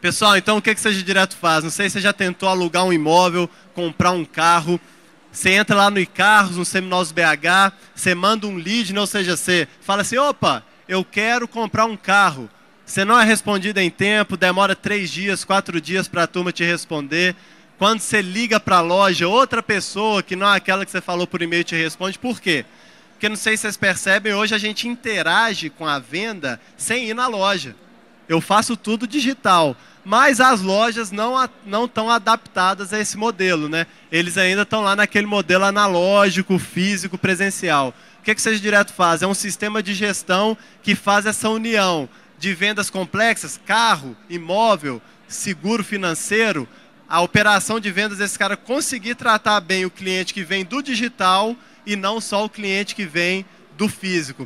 Pessoal, então o que Seja Direto faz? Não sei se você já tentou alugar um imóvel, comprar um carro. Você entra lá no iCarros, no Seminovos BH, você manda um lead, né? Ou seja, você fala assim, opa, eu quero comprar um carro. Você não é respondido em tempo, demora 3 dias, 4 dias para a turma te responder. Quando você liga para a loja, outra pessoa que não é aquela que você falou por e-mail te responde. Por quê? Porque não sei se vocês percebem, hoje a gente interage com a venda sem ir na loja. Eu faço tudo digital, mas as lojas não estão adaptadas a esse modelo, né? Eles ainda estão lá naquele modelo analógico, físico, presencial. O que Seja Direto faz? É um sistema de gestão que faz essa união de vendas complexas, carro, imóvel, seguro financeiro, a operação de vendas desse cara conseguir tratar bem o cliente que vem do digital e não só o cliente que vem do físico.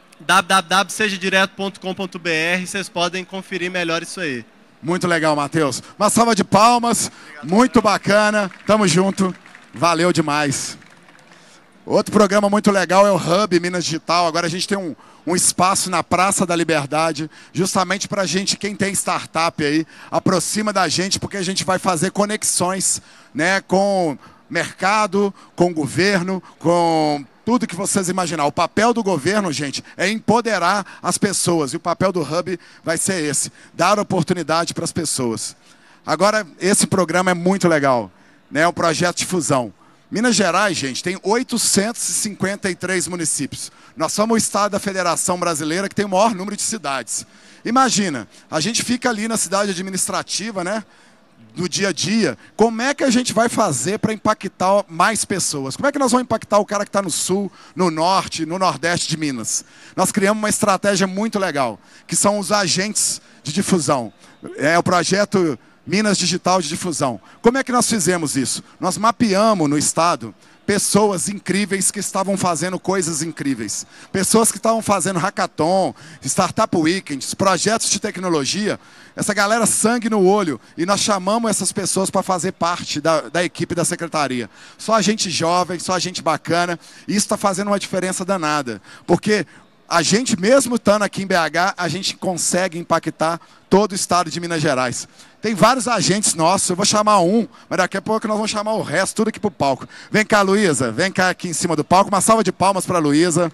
www.sejadireto.com.br, vocês podem conferir melhor isso aí. Muito legal, Matheus. Uma salva de palmas, muito bacana. Tamo junto, valeu demais. Outro programa muito legal é o Hub Minas Digital. Agora a gente tem um espaço na Praça da Liberdade, justamente para a gente, quem tem startup aí, aproxima da gente, porque a gente vai fazer conexões, né, com mercado, com governo, com tudo que vocês imaginar. O papel do governo, gente, é empoderar as pessoas. E o papel do Hub vai ser esse, dar oportunidade para as pessoas. Agora, esse programa é muito legal, né? O projeto de fusão. Minas Gerais, gente, tem 853 municípios. Nós somos o estado da Federação Brasileira que tem o maior número de cidades. Imagina, a gente fica ali na cidade administrativa, né? Do dia a dia, como é que a gente vai fazer para impactar mais pessoas? Como é que nós vamos impactar o cara que está no sul, no norte, no nordeste de Minas? Nós criamos uma estratégia muito legal, que são os agentes de difusão. É o projeto Minas Digital de Difusão. Como é que nós fizemos isso? Nós mapeamos no estado pessoas incríveis que estavam fazendo coisas incríveis. Pessoas que estavam fazendo hackathon, startup weekends, projetos de tecnologia. Essa galera sangue no olho. E nós chamamos essas pessoas para fazer parte da equipe da secretaria. Só gente jovem, só gente bacana. E isso está fazendo uma diferença danada. Porque a gente, mesmo estando aqui em BH, a gente consegue impactar todo o estado de Minas Gerais. Tem vários agentes nossos, eu vou chamar um, mas daqui a pouco nós vamos chamar o resto, tudo aqui para o palco. Vem cá, Luísa, vem cá aqui em cima do palco. Uma salva de palmas para a Luísa.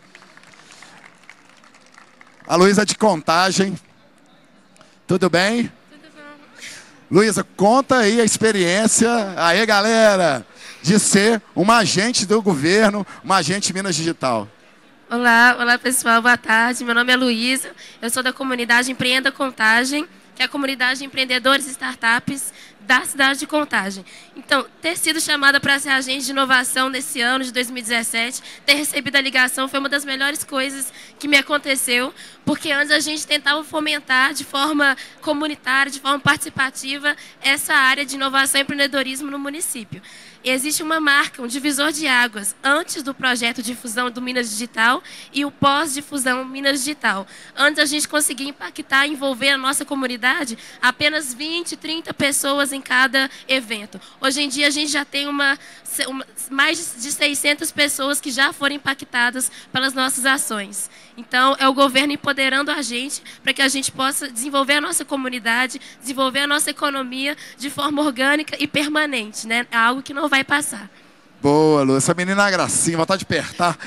A Luísa é de Contagem. Tudo bem? Tudo bom. Luísa, conta aí a experiência, aí galera, de ser uma agente do governo, uma agente Minas Digital. Olá pessoal, boa tarde. Meu nome é Luísa, eu sou da comunidade Empreenda Contagem, que é a comunidade de empreendedores e startups da cidade de Contagem. Então, ter sido chamada para ser agente de inovação nesse ano de 2017, ter recebido a ligação foi uma das melhores coisas que me aconteceu, porque antes a gente tentava fomentar de forma comunitária, de forma participativa, essa área de inovação e empreendedorismo no município. E existe uma marca, um divisor de águas, antes do projeto de fusão do Minas Digital e o pós-difusão Minas Digital. Antes a gente conseguia impactar, envolver a nossa comunidade, apenas 20, 30 pessoas em cada evento. Hoje em dia a gente já tem mais de 600 pessoas que já foram impactadas pelas nossas ações. Então, é o governo empoderando a gente para que a gente possa desenvolver a nossa comunidade, desenvolver a nossa economia de forma orgânica e permanente, né? É algo que não vai passar. Boa, Lu. Essa menina é uma gracinha, vontade de apertar.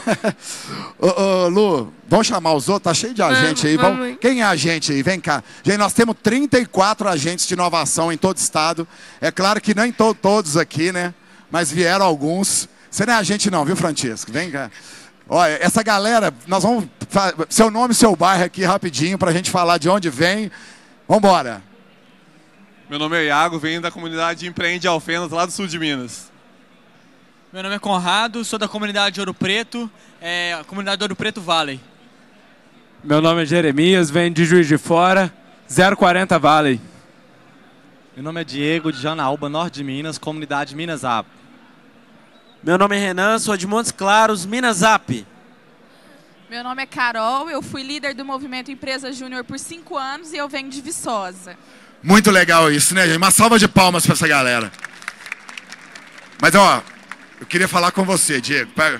Ô, Lu, vamos chamar os outros? Tá cheio de agente aí. Quem é agente aí? Vem cá. Gente, nós temos 34 agentes de inovação em todo o estado. É claro que nem todos aqui, né? Mas vieram alguns. Você não é agente não, viu, Francisco? Vem cá. Olha, essa galera, nós vamos... Seu nome e seu bairro aqui rapidinho pra gente falar de onde vem. Vambora. Meu nome é Iago, venho da comunidade Empreende Alfenas, lá do sul de Minas. Meu nome é Conrado, sou da comunidade Ouro Preto, a comunidade Ouro Preto Valley. Meu nome é Jeremias, venho de Juiz de Fora, 040 Valley. Meu nome é Diego, de Janaúba, norte de Minas, comunidade Minas Zap. Meu nome é Renan, sou de Montes Claros, Minas Zap. Meu nome é Carol, eu fui líder do movimento Empresa Júnior por 5 anos e eu venho de Viçosa. Muito legal isso, né, gente? Uma salva de palmas para essa galera. Mas, ó, eu queria falar com você, Diego. Pega.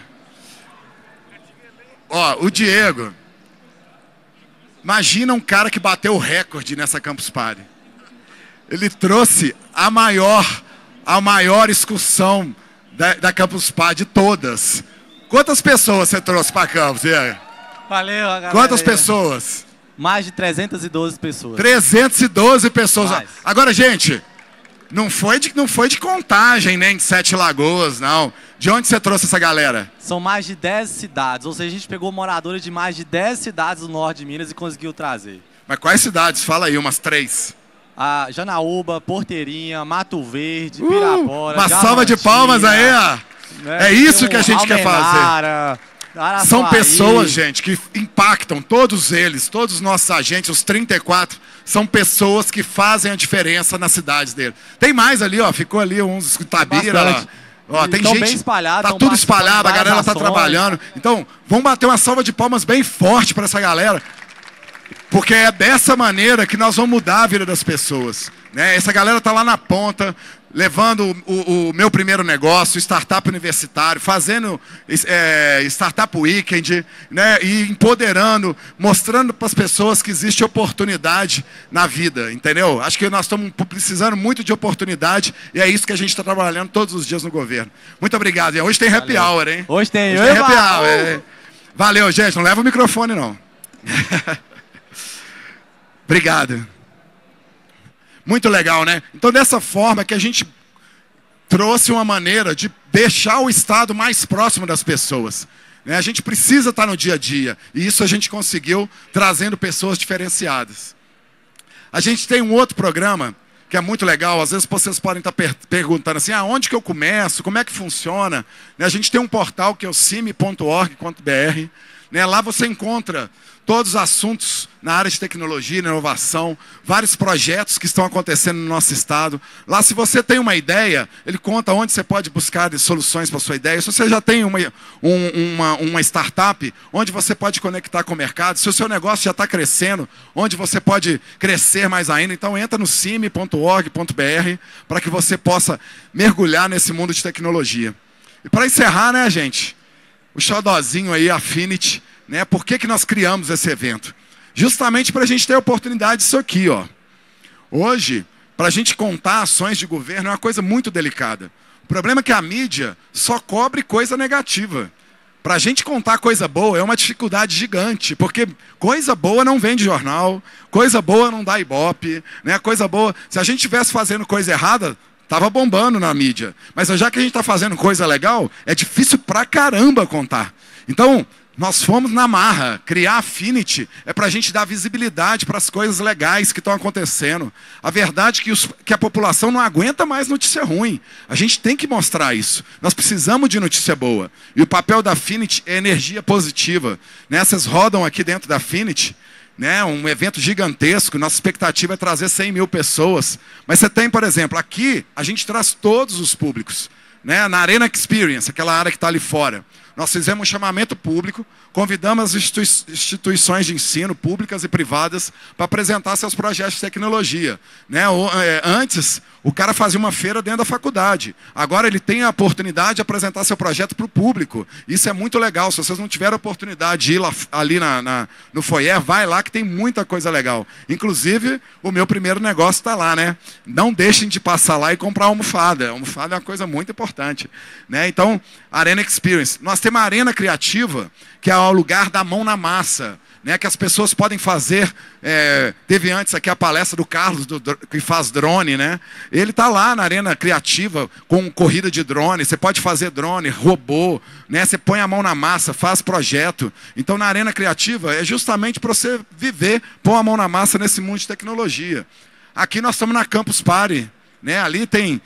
Ó, o Diego, imagina um cara que bateu o recorde nessa Campus Party. ele trouxe a maior excursão da Campus Party de todas. Quantas pessoas você trouxe para Campus, Diego? Valeu, galera. Quantas pessoas? Mais de 312 pessoas. 312 pessoas. Mais. Agora, gente, não foi de Contagem, nem de Sete Lagoas, não. De onde você trouxe essa galera? São mais de 10 cidades, ou seja, a gente pegou moradores de mais de 10 cidades do norte de Minas e conseguiu trazer. Mas quais cidades? Fala aí, umas 3. Janaúba, Porteirinha, Mato Verde, Pirapora. Uma salva de palmas aí, ó. É isso que a gente quer fazer. São pessoas, gente, que impactam, todos eles, todos os nossos agentes, os 34, são pessoas que fazem a diferença nas cidades dele. Tem mais ali, ó, ficou ali uns Itabira, ó, tem gente, bem espalhado, tá tudo espalhado, a galera tá trabalhando. Então, vamos bater uma salva de palmas bem forte para essa galera, porque é dessa maneira que nós vamos mudar a vida das pessoas, né? Essa galera tá lá na ponta, levando o meu primeiro negócio, startup universitário, fazendo startup weekend, né, e empoderando, mostrando para as pessoas que existe oportunidade na vida, entendeu? Acho que nós estamos precisando muito de oportunidade e é isso que a gente está trabalhando todos os dias no governo. Muito obrigado. E hoje tem happy hour, hein? Hoje tem happy hour. Valeu, gente. Não leva o microfone, não. Obrigado. Muito legal, né? Então, dessa forma que a gente trouxe uma maneira de deixar o Estado mais próximo das pessoas. A gente precisa estar no dia a dia. E isso a gente conseguiu trazendo pessoas diferenciadas. A gente tem um outro programa que é muito legal. Às vezes vocês podem estar perguntando assim, onde que eu começo? Como é que funciona? A gente tem um portal que é o cime.org.br. Lá você encontra todos os assuntos na área de tecnologia e inovação, vários projetos que estão acontecendo no nosso estado. Lá, se você tem uma ideia, ele conta onde você pode buscar soluções para a sua ideia. Se você já tem uma startup, onde você pode conectar com o mercado. Se o seu negócio já está crescendo, onde você pode crescer mais ainda. Então, entra no cime.org.br para que você possa mergulhar nesse mundo de tecnologia. E para encerrar, né, gente? O xodózinho aí, Affinity, né? Por que nós criamos esse evento? Justamente para a gente ter a oportunidade disso aqui, ó. Hoje, para a gente contar ações de governo é uma coisa muito delicada. O problema é que a mídia só cobre coisa negativa. Para a gente contar coisa boa é uma dificuldade gigante, porque coisa boa não vende jornal, coisa boa não dá ibope, né? Coisa boa, se a gente estivesse fazendo coisa errada, estava bombando na mídia. Mas já que a gente está fazendo coisa legal, é difícil pra caramba contar. Então, nós fomos na marra. Criar Affinity é para a gente dar visibilidade para as coisas legais que estão acontecendo. A verdade é que a população não aguenta mais notícia ruim. A gente tem que mostrar isso. Nós precisamos de notícia boa. E o papel da Affinity é energia positiva. Vocês rodam aqui dentro da Affinity, né, um evento gigantesco, nossa expectativa é trazer 100 mil pessoas. Mas você tem, por exemplo, aqui a gente traz todos os públicos. Né, na Arena Experience, aquela área que está ali fora. Nós fizemos um chamamento público, convidamos as instituições de ensino, públicas e privadas, para apresentar seus projetos de tecnologia. Né? Antes, o cara fazia uma feira dentro da faculdade. Agora ele tem a oportunidade de apresentar seu projeto para o público. Isso é muito legal. Se vocês não tiverem a oportunidade de ir lá, ali no foyer, vai lá que tem muita coisa legal. Inclusive, o meu primeiro negócio está lá. Né? Não deixem de passar lá e comprar almofada. A almofada é uma coisa muito importante. Né? Então, Arena Experience. Nós temos a Arena Criativa, que é o lugar da mão na massa, né, que as pessoas podem fazer. Teve antes aqui a palestra do Carlos, que faz drone, né? Ele está lá na Arena Criativa com corrida de drone. Você pode fazer drone, robô, né? Você põe a mão na massa, faz projeto. Então, na Arena Criativa é justamente para você viver, pôr a mão na massa nesse mundo de tecnologia. Aqui nós estamos na Campus Party, né? Ali tem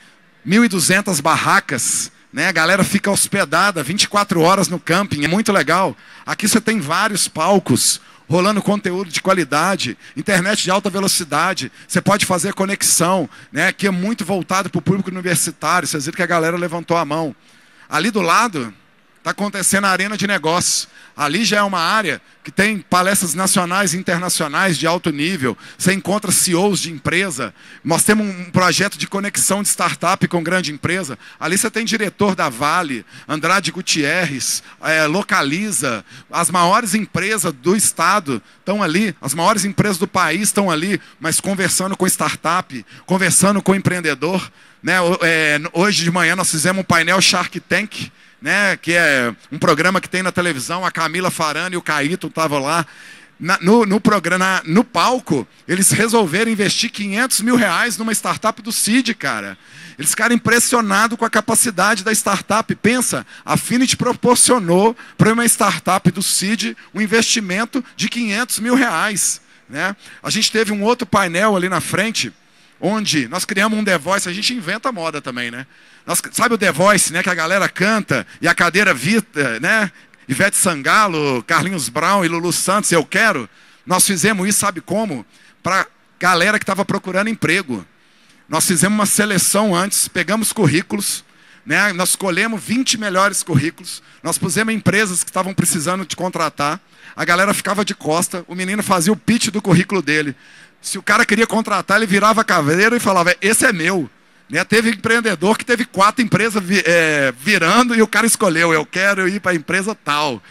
1.200 barracas. Né? A galera fica hospedada 24 horas no camping, é muito legal. Aqui você tem vários palcos, rolando conteúdo de qualidade, internet de alta velocidade, você pode fazer conexão, né? Que é muito voltado para o público universitário. Vocês viram que a galera levantou a mão. Ali do lado, está acontecendo a Arena de Negócios. Ali já é uma área que tem palestras nacionais e internacionais de alto nível. Você encontra CEOs de empresa. Nós temos um projeto de conexão de startup com grande empresa. Ali você tem diretor da Vale, Andrade Gutierrez, Localiza. As maiores empresas do estado estão ali. As maiores empresas do país estão ali, mas conversando com startup, conversando com empreendedor. Né? Hoje de manhã nós fizemos um painel Shark Tank, né, que é um programa que tem na televisão. A Camila Farani e o Caíto estavam lá. No programa, no palco, eles resolveram investir R$500 mil numa startup do CID, cara. Eles ficaram impressionados com a capacidade da startup. Pensa, a Affinity proporcionou para uma startup do CID um investimento de R$500 mil. Né? A gente teve um outro painel ali na frente, onde nós criamos um The Voice. A gente inventa moda também, né? Sabe o The Voice, né, que a galera canta e a cadeira Vita, né? Ivete Sangalo, Carlinhos Brown e Lulu Santos, eu quero. Nós fizemos isso, sabe como? Para galera que estava procurando emprego. Nós fizemos uma seleção antes, pegamos currículos, né? Nós escolhemos 20 melhores currículos, nós pusemos empresas que estavam precisando de contratar, a galera ficava de costa, o menino fazia o pitch do currículo dele. Se o cara queria contratar, ele virava a caveira e falava, esse é meu. Né? Teve empreendedor que teve 4 empresas virando e o cara escolheu, eu quero ir para a empresa tal.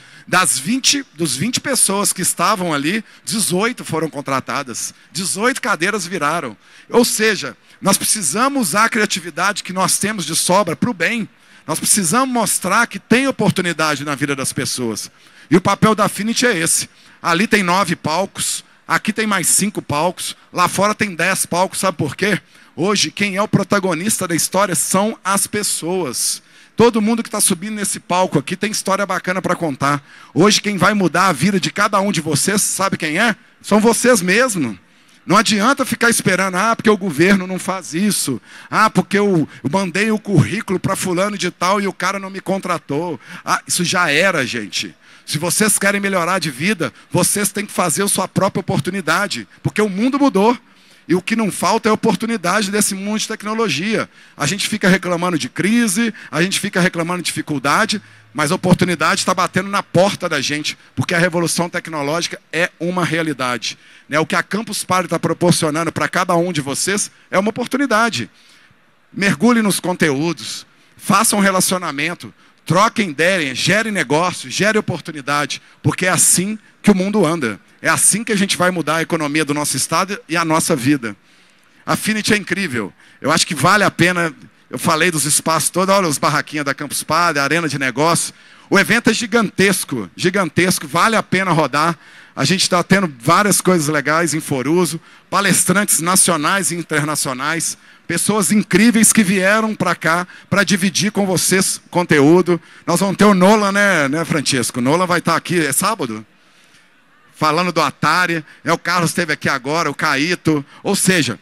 Dos 20 pessoas que estavam ali, 18 foram contratadas, 18 cadeiras viraram. Ou seja, nós precisamos usar a criatividade que nós temos de sobra para o bem. Nós precisamos mostrar que tem oportunidade na vida das pessoas. E o papel da Affinity é esse. Ali tem 9 palcos, aqui tem mais 5 palcos, lá fora tem 10 palcos, sabe por quê? Hoje, quem é o protagonista da história são as pessoas. Todo mundo que está subindo nesse palco aqui tem história bacana para contar. Hoje, quem vai mudar a vida de cada um de vocês, sabe quem é? São vocês mesmos. Não adianta ficar esperando, porque o governo não faz isso. Porque eu mandei o currículo para fulano de tal e o cara não me contratou. Isso já era, gente. Se vocês querem melhorar de vida, vocês têm que fazer a sua própria oportunidade. Porque o mundo mudou. E o que não falta é oportunidade desse mundo de tecnologia. A gente fica reclamando de crise, a gente fica reclamando de dificuldade, mas a oportunidade está batendo na porta da gente, porque a revolução tecnológica é uma realidade. Né? O que a Campus Party está proporcionando para cada um de vocês é uma oportunidade. Mergulhe nos conteúdos, façam um relacionamento, troquem ideias, gerem negócio, gerem oportunidade, porque é assim que o mundo anda. É assim que a gente vai mudar a economia do nosso estado e a nossa vida. A Affinity é incrível. Eu acho que vale a pena. Eu falei dos espaços todos, olha os barraquinhas da Campus Party, a arena de negócio. O evento é gigantesco, gigantesco, vale a pena rodar. A gente está tendo várias coisas legais em Foruso, palestrantes nacionais e internacionais, pessoas incríveis que vieram para cá para dividir com vocês conteúdo. Nós vamos ter o Nolan, né, Francesco? O Nolan vai estar aqui, é sábado? Falando do Atari, o Carlos esteve aqui agora, o Caíto. Ou seja,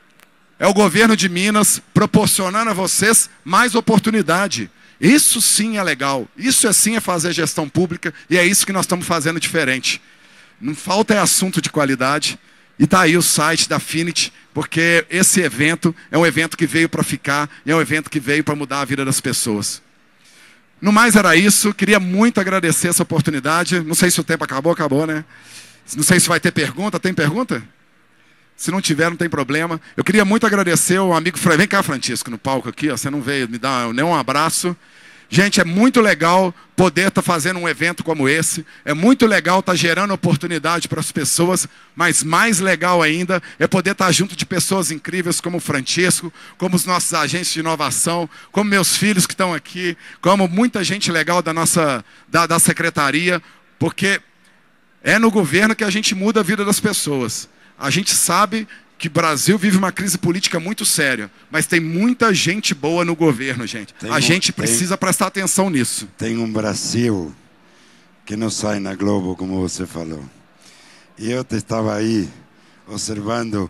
é o governo de Minas proporcionando a vocês mais oportunidade. Isso sim é legal. Isso sim é fazer gestão pública e é isso que nós estamos fazendo diferente. Não falta assunto de qualidade. E está aí o site da Affinity, porque esse evento é um evento que veio para ficar e é um evento que veio para mudar a vida das pessoas. No mais era isso, queria muito agradecer essa oportunidade. Não sei se o tempo acabou, né? Não sei se vai ter pergunta, tem pergunta? Se não tiver, não tem problema. Eu queria muito agradecer o amigo... Vem cá, Francisco, no palco aqui, ó. Você não veio me dar nem um abraço. Gente, é muito legal poder estar fazendo um evento como esse. É muito legal estar gerando oportunidade para as pessoas. Mas mais legal ainda é poder estar junto de pessoas incríveis como o Francisco, como os nossos agentes de inovação, como meus filhos que estão aqui, como muita gente legal da secretaria. Porque é no governo que a gente muda a vida das pessoas. A gente sabe que o Brasil vive uma crise política muito séria, mas tem muita gente boa no governo, gente. A gente precisa prestar atenção nisso. Tem um Brasil que não sai na Globo, como você falou. E eu estava aí observando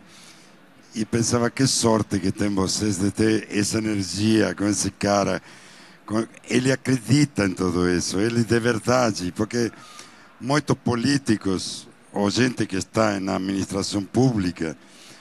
e pensava que sorte que tem vocês de ter essa energia com esse cara. Ele acredita em tudo isso, ele de verdade, porque muitos políticos ou gente que está na administração pública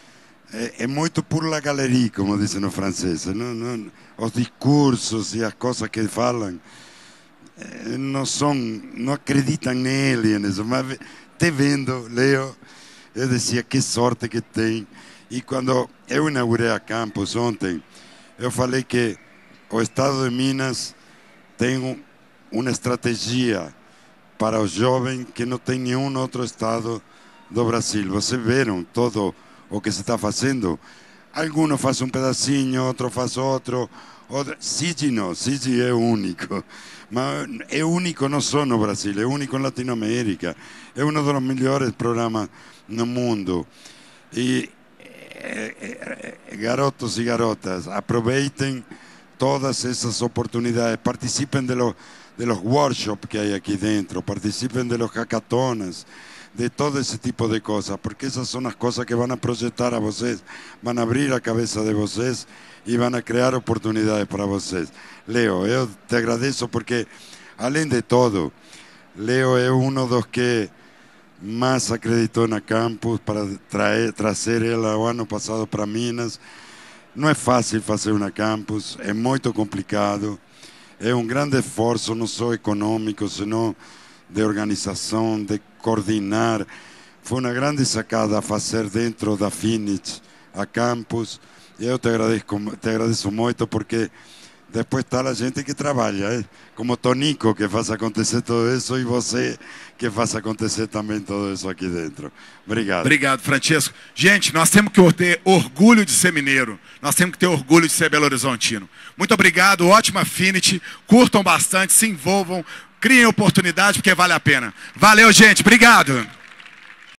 é muito por la galeria, como dizem no francês. Os discursos e as coisas que falam não acreditam nele, nisso, mas te vendo, Leo, eu dizia que sorte que tem. E quando eu inaugurei a campus ontem, eu falei que o estado de Minas tem uma estratégia para os jovens que não tem nenhum outro estado do Brasil. Vocês viram todo o que se está fazendo? Alguns fazem um pedacinho, outro faz outro. Sigi não, Sigi é único. Mas é único não só no Brasil, é único na Latinoamérica. É um dos melhores programas no mundo. E garotos e garotas, aproveitem todas essas oportunidades, participem de los workshops que hay aquí dentro, participen de los hackatones, de todo ese tipo de cosas, porque esas son las cosas que van a proyectar a vocês, van a abrir la cabeza de vocês y van a crear oportunidades para vocês. Leo, yo te agradezco porque, além de todo, Leo es uno de los que más acreditou na campus para trazer ela o ano passado para Minas. Não é fácil fazer uma campus, é muito complicado. É um grande esforço, não só econômico, senão de organização, de coordenar. Foi uma grande sacada fazer dentro da Phoenix a campus. Eu te agradeço muito porque depois está a gente que trabalha, como Tonico, que faz acontecer tudo isso, e você que faz acontecer também tudo isso aqui dentro. Obrigado. Obrigado, Francesco. Gente, nós temos que ter orgulho de ser mineiro. Nós temos que ter orgulho de ser belo-horizontino. Muito obrigado, ótima Affinity. Curtam bastante, se envolvam, criem oportunidade, porque vale a pena. Valeu, gente. Obrigado.